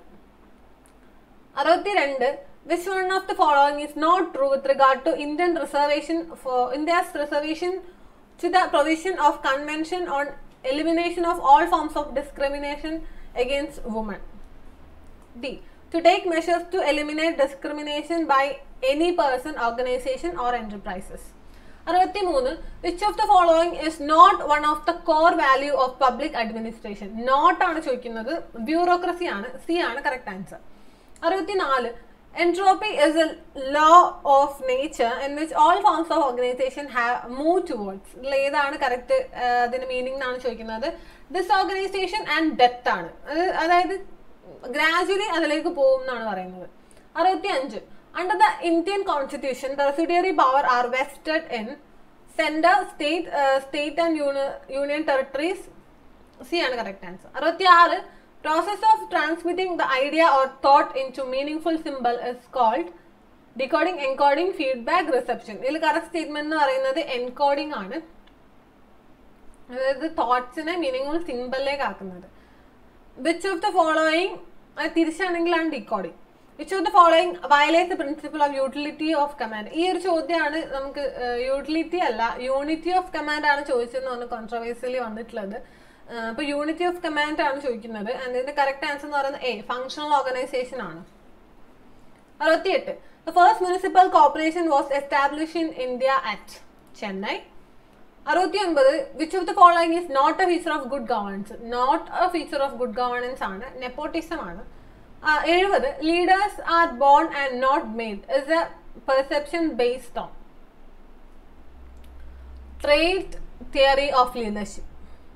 Speaker 1: 62. Which one of the following is not true with regard to India's reservation to the provision of Convention on Elimination of all forms of discrimination against women? D. To take measures to eliminate discrimination by any person, organization or enterprises. 63. Which of the following is not one of the core value of public administration? Not ആണ് ചോദിക്കുന്നത്. Bureaucracy ആണ്. C ആണ് correct answer. 64. Entropy is a law of nature in which all forms of organization have moved towards. ഏതാണ് correct അതിന്റെ meaning എന്നാണ് ചോദിക്കുന്നത്. Disorganisation and death ആണ്. അതായത് ഗ്രാജുവലി അതിലേക്ക് പോകും എന്നാണ് പറയുന്നത്. 65. Under the Indian Constitution, the residuary power are vested in center, state and union territories. C ആണ് correct answer. 66. Process of transmitting the idea or thought into meaningful symbol is called decoding, encoding, feedback, reception. ഇതിൽ correct statement എന്ന് പറയുന്നത് encoding ആണ്. അതായത് തോട്ട്സിനെ meaningful സിമ്പിളിലേക്ക് ആക്കുന്നത്. Which of the following തിരിച്ചാണെങ്കിലാണ് decoding. Which of the following violates the principle of utility of command. ഈ ഒരു ചോദ്യമാണ് നമുക്ക് യൂട്ടിലിറ്റി അല്ല യൂണിറ്റി ഓഫ് കമാൻഡ് ആണ് ചോദിച്ചതെന്ന് കോൺട്രവേഴ്സ്യലി വന്നിട്ടുള്ളത്. അപ്പോൾ യൂണിറ്റി ഓഫ് കമാൻഡ് ആണ് ചോദിക്കുന്നത്. ആൻഡ് ഇതിന്റെ കറക്റ്റ് ആൻസർ എന്ന് പറയുന്നത് എ ഫങ്ഷണൽ ഓർഗനൈസേഷൻ ആണ്. 68. The first municipal corporation was established in India at Chennai. 69. Which of the following is not a feature of good governance? Not a feature of good governance ആണ്. Nepotism ആണ്. 70. Leaders are born and not made is a perception based on trait theory of leadership.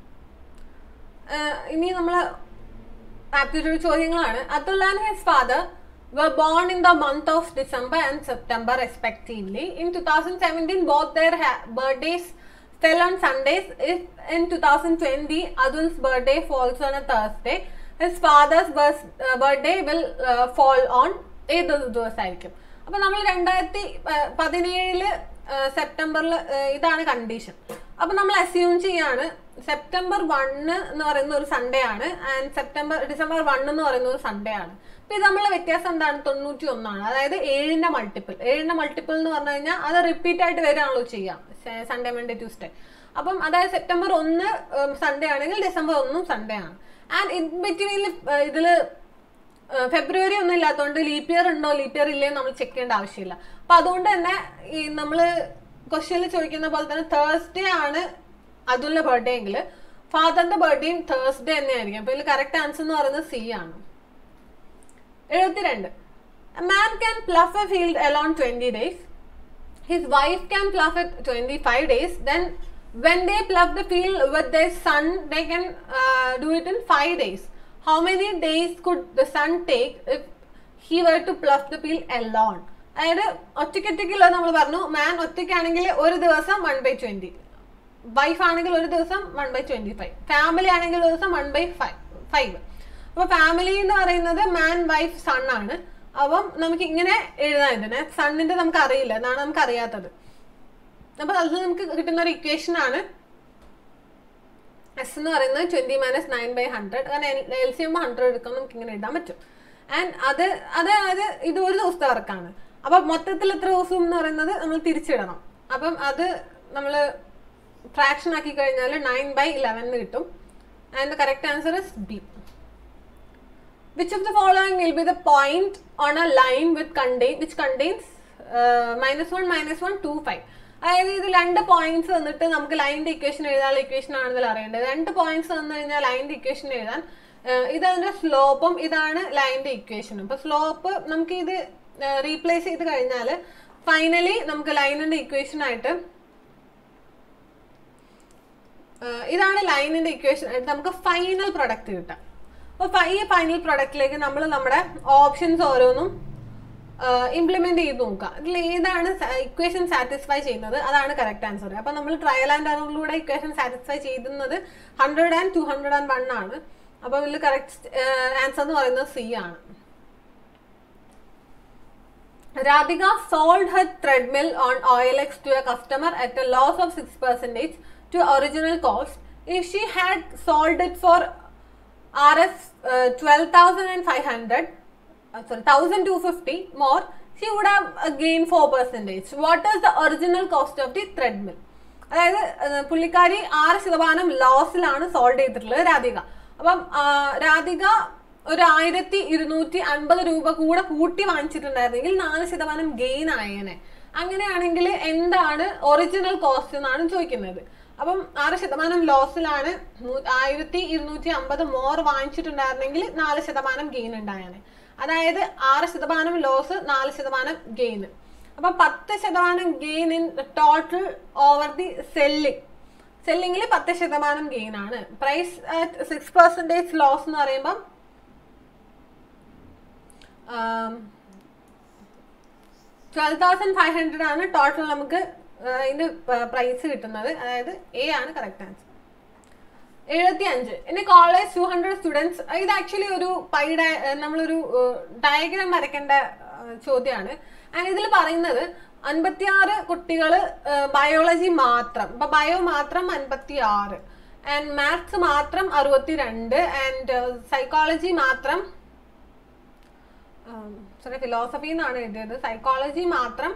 Speaker 1: ഇനി നമ്മൾ aptitude ചോദ്യങ്ങളാണ്. Atul and his father were born in the month of December and September respectively. In 2017, both their birthdays fell on Sundays. If in 2020, Atul's birthday falls on a Thursday, his father's birthday will fall on ഏത് ദിവസമായിരിക്കും? അപ്പം നമ്മൾ 2017 സെപ്റ്റംബറിൽ ഇതാണ് condition. അപ്പം നമ്മൾ assume ചെയ്യാണ് September 1 എന്ന് പറയുന്ന ഒരു സൺഡേ ആണ് ആൻഡ് ഡിസംബർ 1 എന്ന് പറയുന്ന ഒരു സൺഡേ ആണ്. അപ്പം ഇത് നമ്മളുടെ വ്യത്യാസം എന്താണ്? 91 അതായത് 7ന്റെ മൾട്ടിപ്പിൾ എന്ന് പറഞ്ഞു കഴിഞ്ഞാൽ അത് റിപ്പീറ്റ് ആയിട്ട് വരികയാണല്ലോ ചെയ്യാം സൺഡേ മൺഡേ ട്യൂസ്ഡേ. അപ്പം അതായത് സെപ്റ്റംബർ 1 സൺഡേ ആണെങ്കിൽ ഡിസംബർ 1 സൺഡേ ആണ്. ആൻഡ് ഇൻ ബിറ്റ്വീനിൽ ഇതിൽ ഫെബ്രുവരി ഒന്നും ഇല്ലാത്തതുകൊണ്ട് ലീപ്പ് ഇയർ ഉണ്ടോ ലീപ്പ് ഇയർ ഇല്ലയോ നമ്മൾ ചെക്ക് ചെയ്യേണ്ട ആവശ്യമില്ല. അപ്പം അതുകൊണ്ട് തന്നെ ഈ നമ്മൾ ക്വസ്റ്റ്യനിൽ ചോദിക്കുന്ന പോലെ തന്നെ തേഴ്സ്ഡേ ആണ് അതുള്ള ബർത്ത്ഡേ എങ്കിൽ ഫാദറിന്റെ ബർത്ത്ഡേയും തേഴ്സ്ഡേ തന്നെ ആയിരിക്കും. അപ്പോൾ ഇതിൽ കറക്റ്റ് ആൻസർ എന്ന് പറയുന്നത് സി ആണ്. 72. A man can plough a field alone 20 days. His wife can plough it 25 days. Then when they plough the field with their son, they can do it in 5 days. How many days could the son take if he were to plough the field alone? അതായത് ഒറ്റയ്ക്കൊറ്റയ്ക്കുള്ള നമ്മൾ പറഞ്ഞു, മാൻ ഒറ്റയ്ക്കാണെങ്കിൽ ഒരു ദിവസം 1/20, wife ആണെങ്കിൽ ഒരു ദിവസം 1/25, family ആണെങ്കിൽ ഒരു ദിവസം 1/5. അപ്പോൾ ഫാമിലി എന്ന് പറയുന്നത് മാൻ, വൈഫ്, സൺ ആണ്. അപ്പം നമുക്ക് ഇങ്ങനെ എഴുതാൻ ഇതിനെ. സണ്ണിന്റെ നമുക്ക് അറിയില്ല, എന്നാണ് നമുക്ക് അറിയാത്തത്. അപ്പൊ അത് നമുക്ക് കിട്ടുന്ന ഒരു ഇക്വേഷൻ ആണ് എസ് എന്ന് പറയുന്നത് 20 - 9/100. കാരണം LCM 100 എടുക്കാൻ നമുക്ക് ഇങ്ങനെ എഴുതാൻ പറ്റും. ആൻഡ് അതായത് ഇത് ഒരു ദിവസത്തെ വർക്കാണ്. അപ്പൊ മൊത്തത്തിൽ എത്ര ദിവസം എന്ന് പറയുന്നത് നമ്മൾ തിരിച്ചിടണം. അപ്പം അത് നമ്മൾ ഫ്രാക്ഷൻ ആക്കി കഴിഞ്ഞാൽ 9/11 കിട്ടും. And the correct answer is B. Which of the following will be the point on a line which contains -1, -1, 2, 5? അതായത് ഇത് 2 പോയിന്റ്സ് തന്നിട്ട് നമുക്ക് ലൈനിന്റെ ഇക്വേഷൻ എഴുതാനുള്ള ഇക്വേഷൻ ആണെന്നല്ല അറിയേണ്ടത്. 2 പോയിന്റ്സ് തന്നു കഴിഞ്ഞാൽ ലൈനിന്റെ ഇക്വേഷൻ എഴുതാൻ ഇതതിന്റെ സ്ലോപ്പും ഇതാണ് ലൈനിന്റെ ഇക്വേഷനും. അപ്പൊ സ്ലോപ്പ് നമുക്ക് ഇത് റീപ്ലേസ് ചെയ്ത് കഴിഞ്ഞാൽ ഫൈനലി നമുക്ക് ലൈനിന്റെ ഇക്വേഷൻ ആയിട്ട് ഇതാണ് ലൈനിന്റെ ഇക്വേഷൻ ആയിട്ട് നമുക്ക് ഫൈനൽ പ്രൊഡക്റ്റ് കിട്ടാം. അപ്പോൾ ഈ ഫൈനൽ പ്രൊഡക്റ്റിലേക്ക് നമ്മൾ നമ്മുടെ ഓപ്ഷൻസ് ഓരോന്നും ഇംപ്ലിമെന്റ് ചെയ്ത് നോക്കുക. ഇതിൽ ഏതാണ് ഇക്വേഷൻ സാറ്റിസ്ഫൈ ചെയ്യുന്നത് അതാണ് കറക്റ്റ് ആൻസർ. അപ്പം നമ്മൾ ട്രയൽ ആൻഡ് എററിലൂടെ ഇക്വേഷൻ സാറ്റിസ്ഫൈ ചെയ്യുന്നത് 100 and 201 ആണ്. അപ്പോൾ ഇതിൽ കറക്റ്റ് ആൻസർ എന്ന് പറയുന്നത് സി ആണ്. Radhika sold her treadmill on OLX to a customer at a loss of 6% to original cost. If she had sold it for Rs 12,500, sorry, 1,250 more, she would have gained 4%. What is the original cost of the treadmill? അതായത് പുള്ളിക്കാരി 6% ലോസിലാണ് sold ചെയ്തിട്ടുള്ളത് രാധിക. അപ്പം രാധിക ഒരു 1,250 രൂപ കൂടെ കൂട്ടി വാങ്ങിച്ചിട്ടുണ്ടായിരുന്നെങ്കിൽ 4% gain ആയേനെ. അങ്ങനെയാണെങ്കിൽ എന്താണ് ഒറിജിനൽ കോസ്റ്റ് എന്നാണ് ചോദിക്കുന്നത്. അപ്പം 6% ലോസിലാണ് 1,250 മോർ വാങ്ങിച്ചിട്ടുണ്ടായിരുന്നെങ്കിൽ 4% ഗെയിൻ ഉണ്ടായാണ്. അതായത് 6% ലോസ്, 4% ഗെയിൻ. അപ്പൊ 10% gain in total over the സെല്ലിങ്ങിൽ 10% ഗെയിൻ ആണ്. പ്രൈസ് അറ്റ് 6% ലോസ് എന്ന് പറയുമ്പം 12,500 ആണ് ടോട്ടൽ നമുക്ക് ഇതിന്റെ പ്രൈസ് കിട്ടുന്നത്. അതായത് എ ആണ് correct answer. 75. In a college 200 students. ഇത് ആക്ച്വലി ഒരു നമ്മളൊരു ഡയഗ്രാം വരയ്ക്കേണ്ട ചോദ്യമാണ്. ആൻഡ് ഇതിൽ പറയുന്നത് 56 കുട്ടികൾ ബയോളജി മാത്രം, ഇപ്പൊ ബയോ മാത്രം 56, ആൻഡ് മാത്സ് മാത്രം 62, ആൻഡ് സൈക്കോളജി മാത്രം ഫിലോസഫി എന്നാണ് എഴുതിയത്, സൈക്കോളജി മാത്രം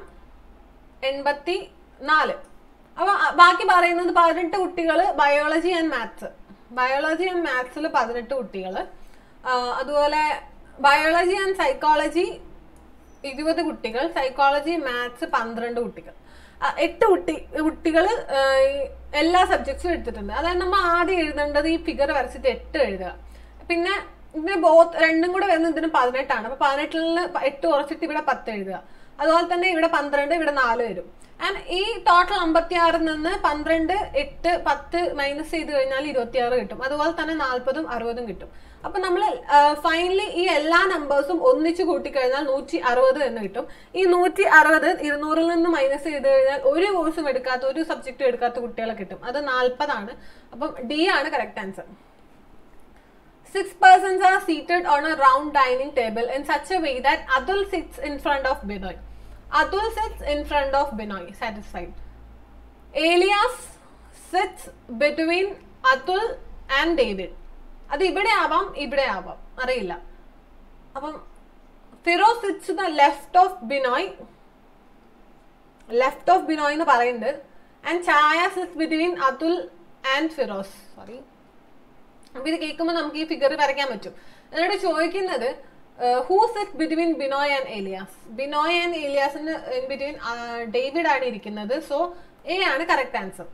Speaker 1: 84. അപ്പൊ ബാക്കി പറയുന്നത് 18 കുട്ടികൾ biology and maths. Biology and മാത്സിൽ 18 കുട്ടികൾ. അതുപോലെ ബയോളജി ആൻഡ് സൈക്കോളജി 20 കുട്ടികൾ, സൈക്കോളജി മാത്സ് 12 കുട്ടികൾ. 8 കുട്ടികൾ എല്ലാ സബ്ജക്ട്സും എടുത്തിട്ടുണ്ട്. അതായത് നമ്മൾ ആദ്യം എഴുതേണ്ടത് ഈ ഫിഗർ വരച്ചിട്ട് 8 എഴുതുക. പിന്നെ ഇതിന് രണ്ടും കൂടെ വരുന്നത് ഇതിന് 18 ആണ്. അപ്പൊ 18 8 കുറച്ചിട്ട് ഇവിടെ 10 എഴുതുക. അതുപോലെ തന്നെ ഇവിടെ 12, ഇവിടെ 4 വരും. ആൻഡ് ഈ ടോട്ടൽ 56 നിന്ന് 12, 8, 10 മൈനസ് ചെയ്ത് കഴിഞ്ഞാൽ 26 കിട്ടും. അതുപോലെ തന്നെ 40ഉം 60ഉം കിട്ടും. അപ്പൊ നമ്മൾ ഫൈനലി ഈ എല്ലാ നമ്പേഴ്സും ഒന്നിച്ച് കൂട്ടിക്കഴിഞ്ഞാൽ 160 എന്ന് കിട്ടും. ഈ 160 200 നിന്ന് മൈനസ് ചെയ്ത് കഴിഞ്ഞാൽ ഒരു കോഴ്സും എടുക്കാത്ത, ഒരു സബ്ജക്റ്റും എടുക്കാത്ത കുട്ടികളെ കിട്ടും. അത് 40 ആണ്. അപ്പം ഡി ആണ് correct answer. 6 persons are seated on a round dining table in such a way that Atul sits in front of Binoy. Atul sits in front of Binoy. Satisfied. Elias sits between Atul and David. അത് ഇവിടെ ആവാം, ഇവിടെ ആവാം, അറിയില്ല. അപ്പം Firoz sits the left of Binoy എന്ന് പറയുന്നുണ്ട്. And Chaya sits between Atul and Firoz. Sorry. അപ്പൊ ഇത് കേൾക്കുമ്പോൾ നമുക്ക് ഈ ഫിഗർ വരയ്ക്കാൻ പറ്റും. എന്നോട് ചോദിക്കുന്നത് who sits between Binoy and Elias. Binoy and ഏലിയാസിന് ഇൻ ബിറ്റ്വീൻ ഡേവിഡ് ആണ് ഇരിക്കുന്നത്. സോ എ ആണ് correct answer.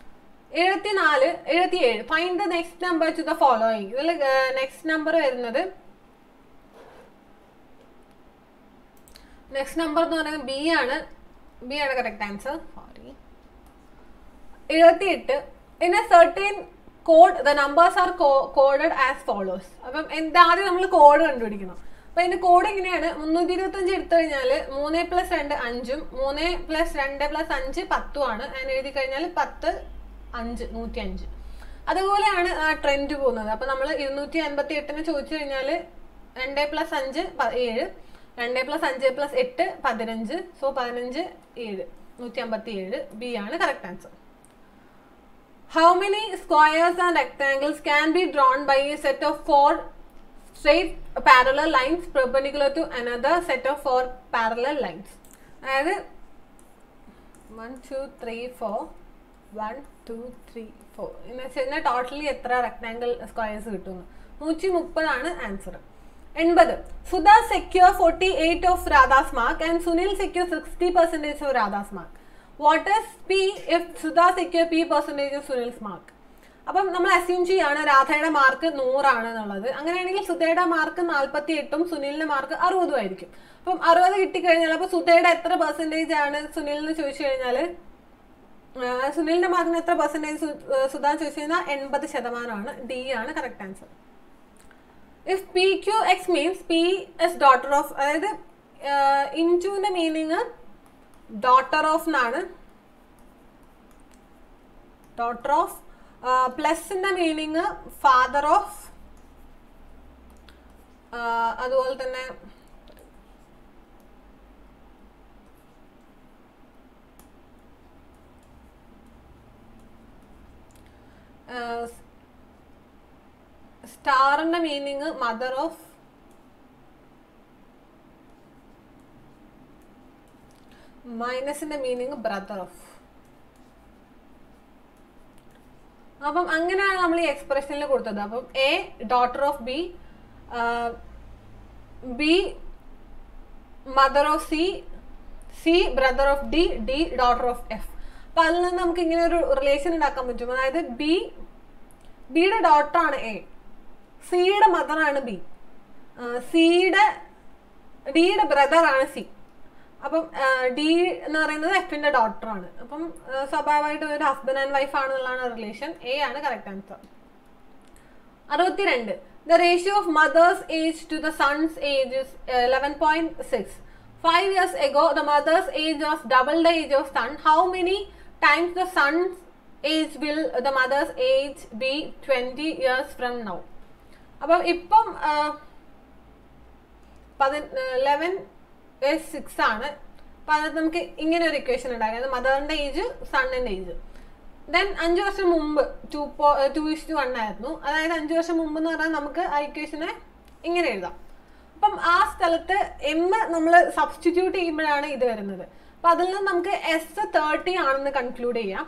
Speaker 1: 77. Find the next number to the following. ഇതിൽ നെക്സ്റ്റ് നമ്പർ വരുന്നത് നെക്സ്റ്റ് നമ്പർ എന്ന് പറയുന്നത് ബി ആണ് correct answer. Sorry. 78. In a certain code the numbers are coded as follows. അപ്പം ആദ്യം നമ്മൾ കോഡ് കണ്ടുപിടിക്കണം. അപ്പൊ ഇതിന്റെ കോഡ് എങ്ങനെയാണ്? 325 എടുത്തു കഴിഞ്ഞാൽ 3 + 2 5ഉം 3 + 2 + 5 10ഉം ആണ്. അങ്ങനെ എഴുതി കഴിഞ്ഞാൽ 10 5 105. അതുപോലെയാണ് ആ ട്രെൻഡ് പോകുന്നത്. അപ്പൊ നമ്മൾ 258 ചോദിച്ചു കഴിഞ്ഞാൽ 2 + 5 7, 2 + 5 + 8 15. സോ 15 7 157. ബി ആണ് correct answer. How many squares and rectangles can be drawn by a set of 4 straight parallel lines perpendicular to another set of 4 parallel lines? അതായത് 1 2 3 4 1 2 3 4 എന്ന് വെച്ചാൽ ടോട്ടലി എത്ര റെക്ടാങ്കിൾ സ്ക്വയർസ് കിട്ടുന്നു? 130 ആണ് answer. 80. Sudha secure 48 of Radha's mark and Sunil secure 60% of Radha's mark. What is P if Sudha secure P% of Sunil's mark? അപ്പം നമ്മൾ assume ചെയ്യാണ് രാധയുടെ മാർക്ക് 100 ആണ് എന്നുള്ളത്. അങ്ങനെയാണെങ്കിൽ സുധയുടെ മാർക്ക് 48ഉം സുനിലിന്റെ മാർക്ക് 60ഉം ആയിരിക്കും. അപ്പം 60 കിട്ടിക്കഴിഞ്ഞാൽ അപ്പൊ സുധയുടെ എത്ര പെർസെൻറ്റേജ് ആണ് സുനിലിന് ചോദിച്ചു കഴിഞ്ഞാൽ, സുനിലിന്റെ മാർക്കിന് എത്ര പെർസെൻറ്റേജ് സുധാ ചോദിച്ചു കഴിഞ്ഞാൽ 80%. ഡി ആണ് correct answer. If PQX means P is daughter of, അതായത് ഇൻറ്റുവിന്റെ മീനിങ് ഡോട്ടർ ഓഫ് എന്നാണ്. Daughter of. പ്ലസിന്റെ മീനിങ് ഫാദർ ഓഫ്. അതുപോലെ തന്നെ സ്റ്റാറിന്റെ മീനിങ് മദർ ഓഫ്. മൈനസിന്റെ മീനിങ് ബ്രദർ ഓഫ്. അപ്പം അങ്ങനെയാണ് നമ്മൾ ഈ എക്സ്പ്രഷനിൽ കൊടുത്തത്. അപ്പം A daughter of B, B mother of C, C brother of D, D daughter of F. അപ്പൊ അതിൽ നിന്ന് നമുക്ക് ഇങ്ങനെ ഒരു റിലേഷൻ ഉണ്ടാക്കാൻ പറ്റും. അതായത് ബിയുടെ ഡോട്ടർ ആണ് എ, സിയുടെ മദർ ആണ് ബി, ഡിയുടെ ബ്രദർ ആണ് സി. അപ്പം ഡി എന്ന് പറയുന്നത് എഫിന്റെ ഡോട്ടർ ആണ്. അപ്പം സ്വാഭാവികമായിട്ടും ഒരു ഹസ്ബൻഡ് ആൻഡ് വൈഫ് ആണെന്നുള്ളതാണ് റിലേഷൻ. എ ആണ് correct answer. 62. The ratio of mother's age to the son's age is 11.6. 5 years ago, the mother's age was double the age of son. How many times the son's age will the mother's age be 20 years from now? അപ്പം ഇപ്പം 11 ആണ്. അപ്പൊ അതിനകത്ത് നമുക്ക് ഇങ്ങനെ ഒരു equation ഉണ്ടാക്കുന്നത് മദറിന്റെ ഏജ് സണ്ണിന്റെ ഏജ്. ദെൻ 5 വർഷം മുമ്പ് 2:1 ആയിരുന്നു. അതായത് 5 വർഷം മുമ്പ് എന്ന് പറഞ്ഞാൽ നമുക്ക് ആ ഇക്വേഷനെ ഇങ്ങനെ എഴുതാം. അപ്പം ആ സ്ഥലത്ത് എം നമ്മൾ സബ്സ്റ്റിറ്റ്യൂട്ട് ചെയ്യുമ്പോഴാണ് ഇത് വരുന്നത്. അപ്പൊ അതിൽ നിന്ന് നമുക്ക് S30 ആണെന്ന് കൺക്ലൂഡ് ചെയ്യാം.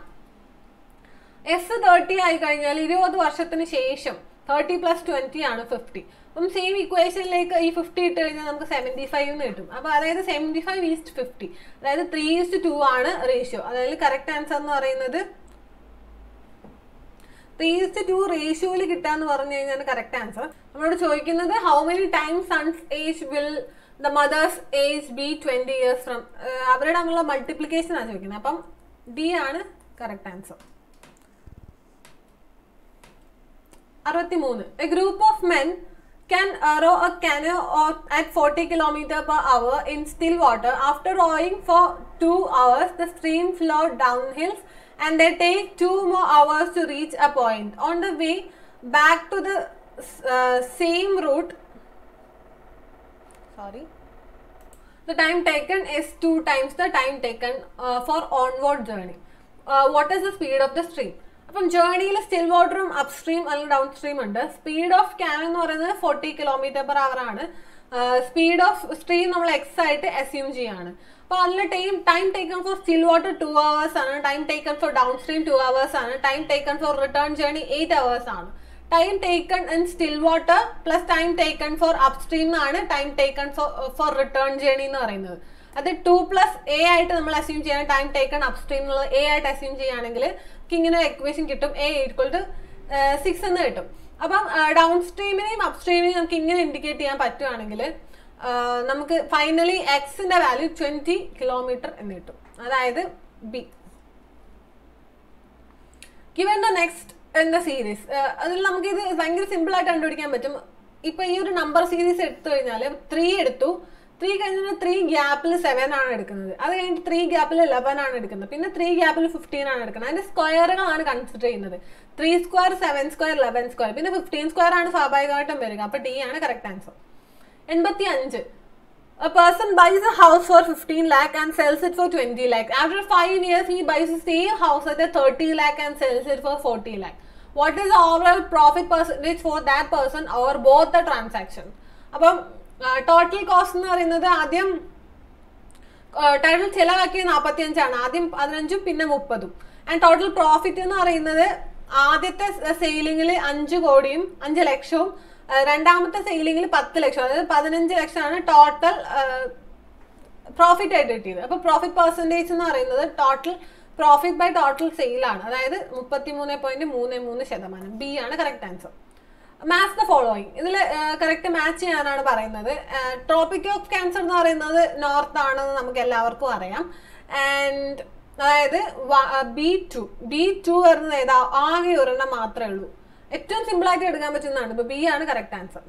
Speaker 1: S30 ആയി കഴിഞ്ഞാൽ 20 വർഷത്തിന് ശേഷം 30 + 20 ആണ് 50. അപ്പം സെയിം ഇക്വേഷനിലേക്ക് ഈ 50 ഇട്ട് കഴിഞ്ഞാൽ നമുക്ക് 75 എന്ന് കിട്ടും. അപ്പൊ അതായത് 75:50, അതായത് 3:2 ആണ് റേഷ്യോ. അതായത് കറക്റ്റ് ആൻസർ എന്ന് പറയുന്നത് 3:2 റേഷ്യോയിൽ കിട്ടാന്ന് പറഞ്ഞു കഴിഞ്ഞാൽ കറക്റ്റ് ആൻസർ. നമ്മളോട് ചോദിക്കുന്നത് how many times son's age will the mother's age be 20 years from, അവരുടെ നമ്മളുടെ മൾട്ടിപ്ലിക്കേഷൻ ആണ് ചോദിക്കുന്നത്. അപ്പം ഡി ആണ് correct answer. 63. A group of men can row a canoe at 40 km/h in still water. After rowing for 2 hours, the stream flowed downhills and they take 2 more hours to reach a point. On the way back to the same route, the time taken is 2 times the time taken for onward journey. What is the speed of the stream? അപ്പം ജേർണിയിൽ still വാട്ടറും upstream അല്ലെങ്കിൽ downstream ഉണ്ട്. Speed of canoe എന്ന് പറയുന്നത് 40 km/h ആണ്. Speed of stream നമ്മൾ X ആയിട്ട് അസ്യൂം ചെയ്യാണ്. അപ്പോൾ അതിൽ time taken for still water 2 hours ആണ്, time taken for downstream 2 hours ആണ്, time taken for return journey 8 hours ആണ്. Time taken in still water plus time taken for upstream എന്നാണ് time taken for return journey എന്ന് പറയുന്നത്. അത് 2 + A ആയിട്ട് നമ്മൾ assume ചെയ്യണം. ടൈം ടേക്കൺ അപ്സ്ട്രീം എന്നുള്ളത് A ആയിട്ട് അസ്യൂം ചെയ്യുകയാണെങ്കിൽ ഇങ്ങനെ എക്വേഷൻ കിട്ടും, A = 6 എന്ന് കിട്ടും. അപ്പം ഡൗൺ സ്ട്രീമിനെയും അപ്സ്ട്രീമിനെയും നമുക്ക് ഇങ്ങനെ ഇൻഡിക്കേറ്റ് ചെയ്യാൻ പറ്റുവാണെങ്കിൽ നമുക്ക് ഫൈനലി എക്സിന്റെ വാല്യൂ 20 കിലോമീറ്റർ എന്ന് കിട്ടും. അതായത് B. Given the next in the series, അതിൽ നമുക്ക് ഇത് ഭയങ്കര സിമ്പിൾ ആയിട്ട് കണ്ടുപിടിക്കാൻ പറ്റും. ഇപ്പൊ ഈ ഒരു നമ്പർ സീരീസ് എടുത്തു കഴിഞ്ഞാൽ 3 എടുത്തു, 3 കഴിഞ്ഞാൽ 3 ഗ്യാപ്പിൽ 7 ആണ് എടുക്കുന്നത്, അത് കഴിഞ്ഞിട്ട് 3 ഗ്യാപ്പിൽ 11 ആണ് എടുക്കുന്നത്, പിന്നെ 3 ഗ്യാപ്പിൽ 15 ആണ് എടുക്കുന്നത്. അതിന്റെ സ്ക്വയറുകളാണ് കൺസിഡർ ചെയ്യുന്നത്. 3 സ്ക്വയർ, 7 സ്ക്വയർ, 11 സ്ക്വയർ, പിന്നെ 15 സ്ക്വയർ ആണ് സ്വാഭാവികമായിട്ടും വരിക. അപ്പൊ ഡി ആണ് correct answer. 85. A person buys a house for 15 lakh and sells it for 20 lakh. After 5 years, he buys the same house at a 30 lakh and sells it for 40 lakh. What is the overall profit percentage for that person over both the transaction? അപ്പം total cost എന്ന് പറയുന്നത് ആദ്യം total ചിലവാക്കിയത് 45 ആണ്, ആദ്യം 15 പിന്നെ 30. And total profit എന്ന് പറയുന്നത് ആദ്യത്തെ സെയിലിംഗിൽ 5 കോടിയും 5 ലക്ഷവും രണ്ടാമത്തെ സെയിലിംഗിൽ 10 ലക്ഷം, അതായത് 15 ലക്ഷമാണ് ടോട്ടൽ പ്രോഫിറ്റ് ആയിട്ട് കിട്ടിയത്. അപ്പൊ പ്രോഫിറ്റ് പെർസെൻറ്റേജ് എന്ന് പറയുന്നത് ടോട്ടൽ പ്രോഫിറ്റ് ബൈ ടോട്ടൽ സെയിലാണ്, അതായത് 33.33%. ബി ആണ് correct answer. Match the following. ഇതിൽ കറക്റ്റ് മാച്ച് ചെയ്യാനാണ് പറയുന്നത്. ട്രോപ്പിക് ഓഫ് ക്യാൻസർ എന്ന് പറയുന്നത് നോർത്ത് ആണെന്ന് നമുക്ക് എല്ലാവർക്കും അറിയാം. ആൻഡ് അതായത് B2 വരുന്നത് ഏതാ? ആകെ ഒരെണ്ണം മാത്രമേ ഉള്ളൂ. ഏറ്റവും സിമ്പിൾ ആയിട്ട് എടുക്കാൻ പറ്റുന്നതാണ്. ഇപ്പൊ ബി ആണ് correct answer.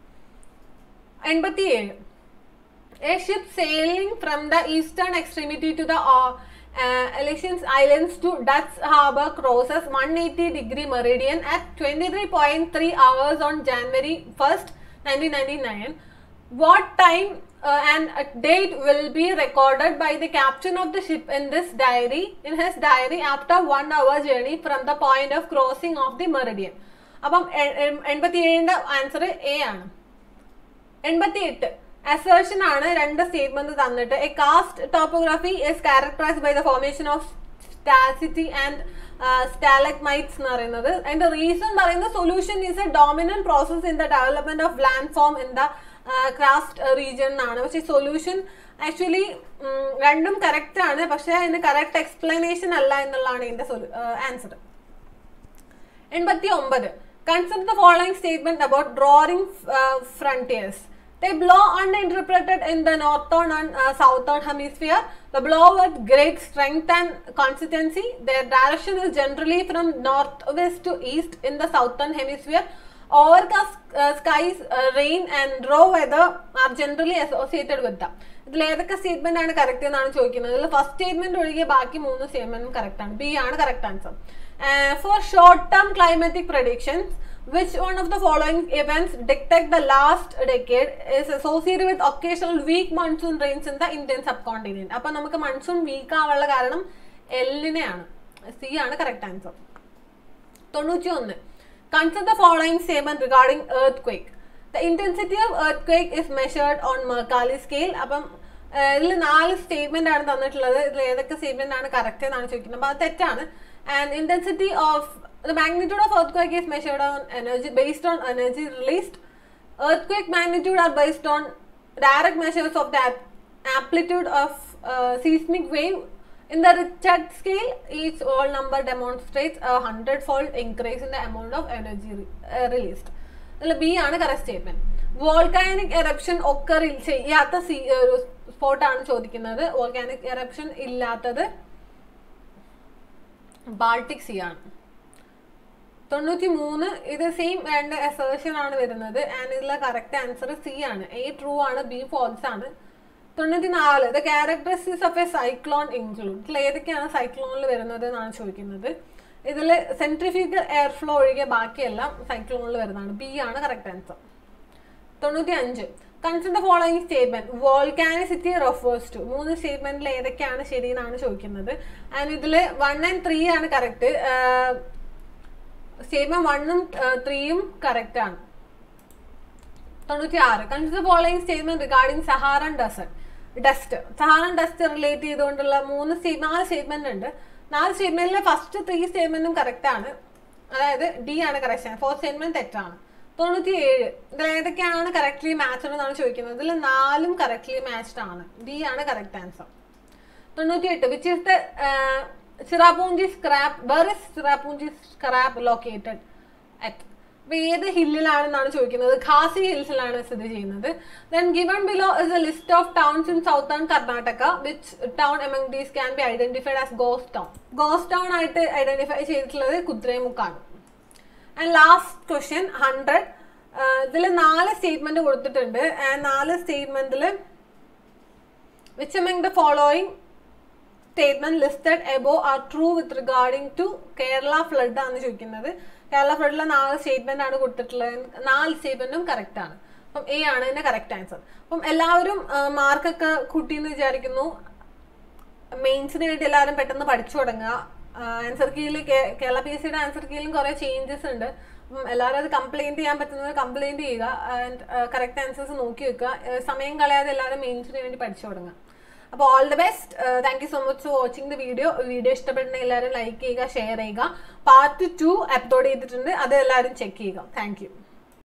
Speaker 1: 87. A ship sailing from the eastern extremity to the Aleutian Islands to Dutch Harbour crosses 180° meridian at 23.3 hours on January 1st, 1999. What time and date will be recorded by the captain of the ship in his diary after 1 hour journey from the point of crossing of the meridian? അപ്പം 87ന്റെ answer A ആണ്. 88. Assertion ആണ്. 2 statement തന്നിട്ട് a karst topography is characterised by the formation of stalactites and stalagmites എന്ന് പറയുന്നത്. അതിന്റെ reason പറയുന്നത് solution is a dominant process in the development of landform in the karst region എന്നാണ്. പക്ഷെ solution actually രണ്ടും correct ആണ്, പക്ഷെ അതിന് കറക്റ്റ് എക്സ്പ്ലനേഷൻ അല്ല എന്നുള്ളതാണ് ഇതിന്റെ answer. 89. Consider the following statement about drawing frontiers. They blow uninterrupted in the northern and southern hemisphere. They blow with great strength and consistency. Their direction is generally from northwest to east in the southern hemisphere. Overcast skies, rain and raw weather are generally associated with them. ഇതിൽ ഏതൊക്കെ statement ആണ് correct എന്നാണ് ചോദിക്കുന്നത്. ഇതിൽ first statement ഒഴികെ ബാക്കി 3 സ്റ്റേറ്റ്മെന്റും correct ആണ്. ബി ആണ് correct answer. For short-term climatic predictions, which one of the following events dictate the last decade is associated with occasional weak monsoon rains in the Indian subcontinent? അപ്പൊ നമുക്ക് monsoon weak ആവാനുള്ള കാരണം എല്ലിനെയാണ്. C ആണ് correct answer. 91. Consider the following statement regarding earthquake. The intensity of earthquake is measured on Mercalli scale. അപ്പം ഇതിൽ 4 statement ആണ് തന്നിട്ടുള്ളത്. ഇതിൽ ഏതൊക്കെ സ്റ്റേറ്റ്മെന്റ് ആണ് കറക്റ്റ് എന്നാണ് ചോദിക്കുന്നത്. അപ്പൊ അത് തെറ്റാണ്. And intensity of the magnitude of earthquake is measured on energy based on energy released. Earthquake magnitude are based on direct measures of the amplitude of seismic wave. In the Richter scale, each whole number demonstrates a 100-fold increase in the amount of energy released. B ആണ് correct statement. Volcanic eruption occur ചെയ്യാത്ത spot ആണ് ചോദിക്കുന്നത്. Volcanic eruption ഇല്ലാത്തത് Baltic Sea ആണ്. 93. ഇത് same 2 assertion ആണ് വരുന്നത്. And ഇതിലെ കറക്റ്റ് ആൻസർ സി ആണ്. എ ട്രൂ ആണ്, ബി ഫോൾസ് ആണ്. 94. The characteristics of a cyclone include. ഇതിൽ ഏതൊക്കെയാണ് സൈക്ലോണിൽ വരുന്നത് എന്നാണ് ചോദിക്കുന്നത്. ഇതിൽ സെൻട്രിഫ്യൂഗൽ എയർ ഫ്ലോ ഒഴികെ ബാക്കിയെല്ലാം സൈക്ലോണിൽ വരുന്നതാണ്. ബി ആണ് correct answer. 95. Consider the following statement. Volcanicity refers to. 3 സ്റ്റേറ്റ്മെന്റിൽ ഏതൊക്കെയാണ് ശരി എന്നാണ് ചോദിക്കുന്നത്. ആൻഡ് ഇതിൽ 1 and 3 ആണ് കറക്റ്റ്. സ്റ്റേറ്റ്മെന്റ് 1ഉം 3ഉം കറക്റ്റ് ആണ്. 96. Consider the following statement regarding Saharan dust. Saharan dust relate ചെയ്തുകൊണ്ടുള്ള 4 സ്റ്റേറ്റ്മെന്റ് ഉണ്ട്. 4 സ്റ്റേറ്റ്മെന്റിലെ ഫസ്റ്റ് 3 സ്റ്റേറ്റ്മെന്റും കറക്റ്റ് ആണ്, അതായത് ഡി ആണ് കറക്റ്റ്. 4th സ്റ്റേറ്റ്മെന്റ് തെറ്റാണ്. 97. ഇതിൽ ഏതൊക്കെയാണ് കറക്റ്റ്ലി മാച്ച്ഡ് എന്നാണ് ചോദിക്കുന്നത്. ഇതിൽ 4ഉം കറക്റ്റ്ലി മാച്ച്ഡ് ആണ്. ഡി ആണ് correct answer. 98. Which is the Cherrapunji scrap? Where is Cherrapunji scrap located at? ഏത് ഹില്ലിലാണെന്നാണ് ചോദിക്കുന്നത്. ഖാസി ഹിൽസിലാണ് സ്ഥിതി ചെയ്യുന്നത്. Then given below is a list of towns in southern Karnataka. Which town among these can be identified as ghost town? Ghost town ആയിട്ട് identify ചെയ്തിട്ടുള്ളത് കുദ്രേമുഖാണ്. And last question 100. ഇതിൽ 4 statement കൊടുത്തിട്ടുണ്ട്. 4 സ്റ്റേറ്റ്മെന്റിൽ which among the following statement listed above are true with regarding to Kerala flood ആണ് ചോദിക്കുന്നത്. Kerala ഫ്ലഡിലെ 4 statement ആണ് കൊടുത്തിട്ടുള്ളത്. 4 സ്റ്റേറ്റ്മെന്റും correct ആണ്. അപ്പം എ ആണ് ഇതിന്റെ കറക്റ്റ് ആൻസർ. അപ്പം എല്ലാവരും മാർക്കൊക്കെ കൂട്ടിയെന്ന് വിചാരിക്കുന്നു. മെയിൻസിന് വേണ്ടി എല്ലാവരും പെട്ടെന്ന് പഠിച്ചു തുടങ്ങുക. ആൻസർ കീയിൽ കേരള PSCയുടെ ആൻസർ കീയിലും കുറെ ചേഞ്ചസ് ഉണ്ട്. അപ്പം എല്ലാവരും അത് കംപ്ലൈന്റ് ചെയ്യാൻ പറ്റുന്നത് കംപ്ലൈന്റ് ചെയ്യുക. ആൻഡ് കറക്റ്റ് ആൻസേഴ്സ് നോക്കി വെക്കുക. സമയം കളയാതെ എല്ലാവരും മെയിൻസിന് വേണ്ടി പഠിച്ചു തുടങ്ങുക. അപ്പോൾ all the best. Thank you so much for watching the video. Video ഇഷ്ടപ്പെടുന്ന എല്ലാവരും ലൈക്ക് ചെയ്യുക, ഷെയർ ചെയ്യുക. പാർട്ട് 2 അപ്ലോഡ് ചെയ്തിട്ടുണ്ട്, അത് എല്ലാവരും ചെക്ക് ചെയ്യുക. Thank U.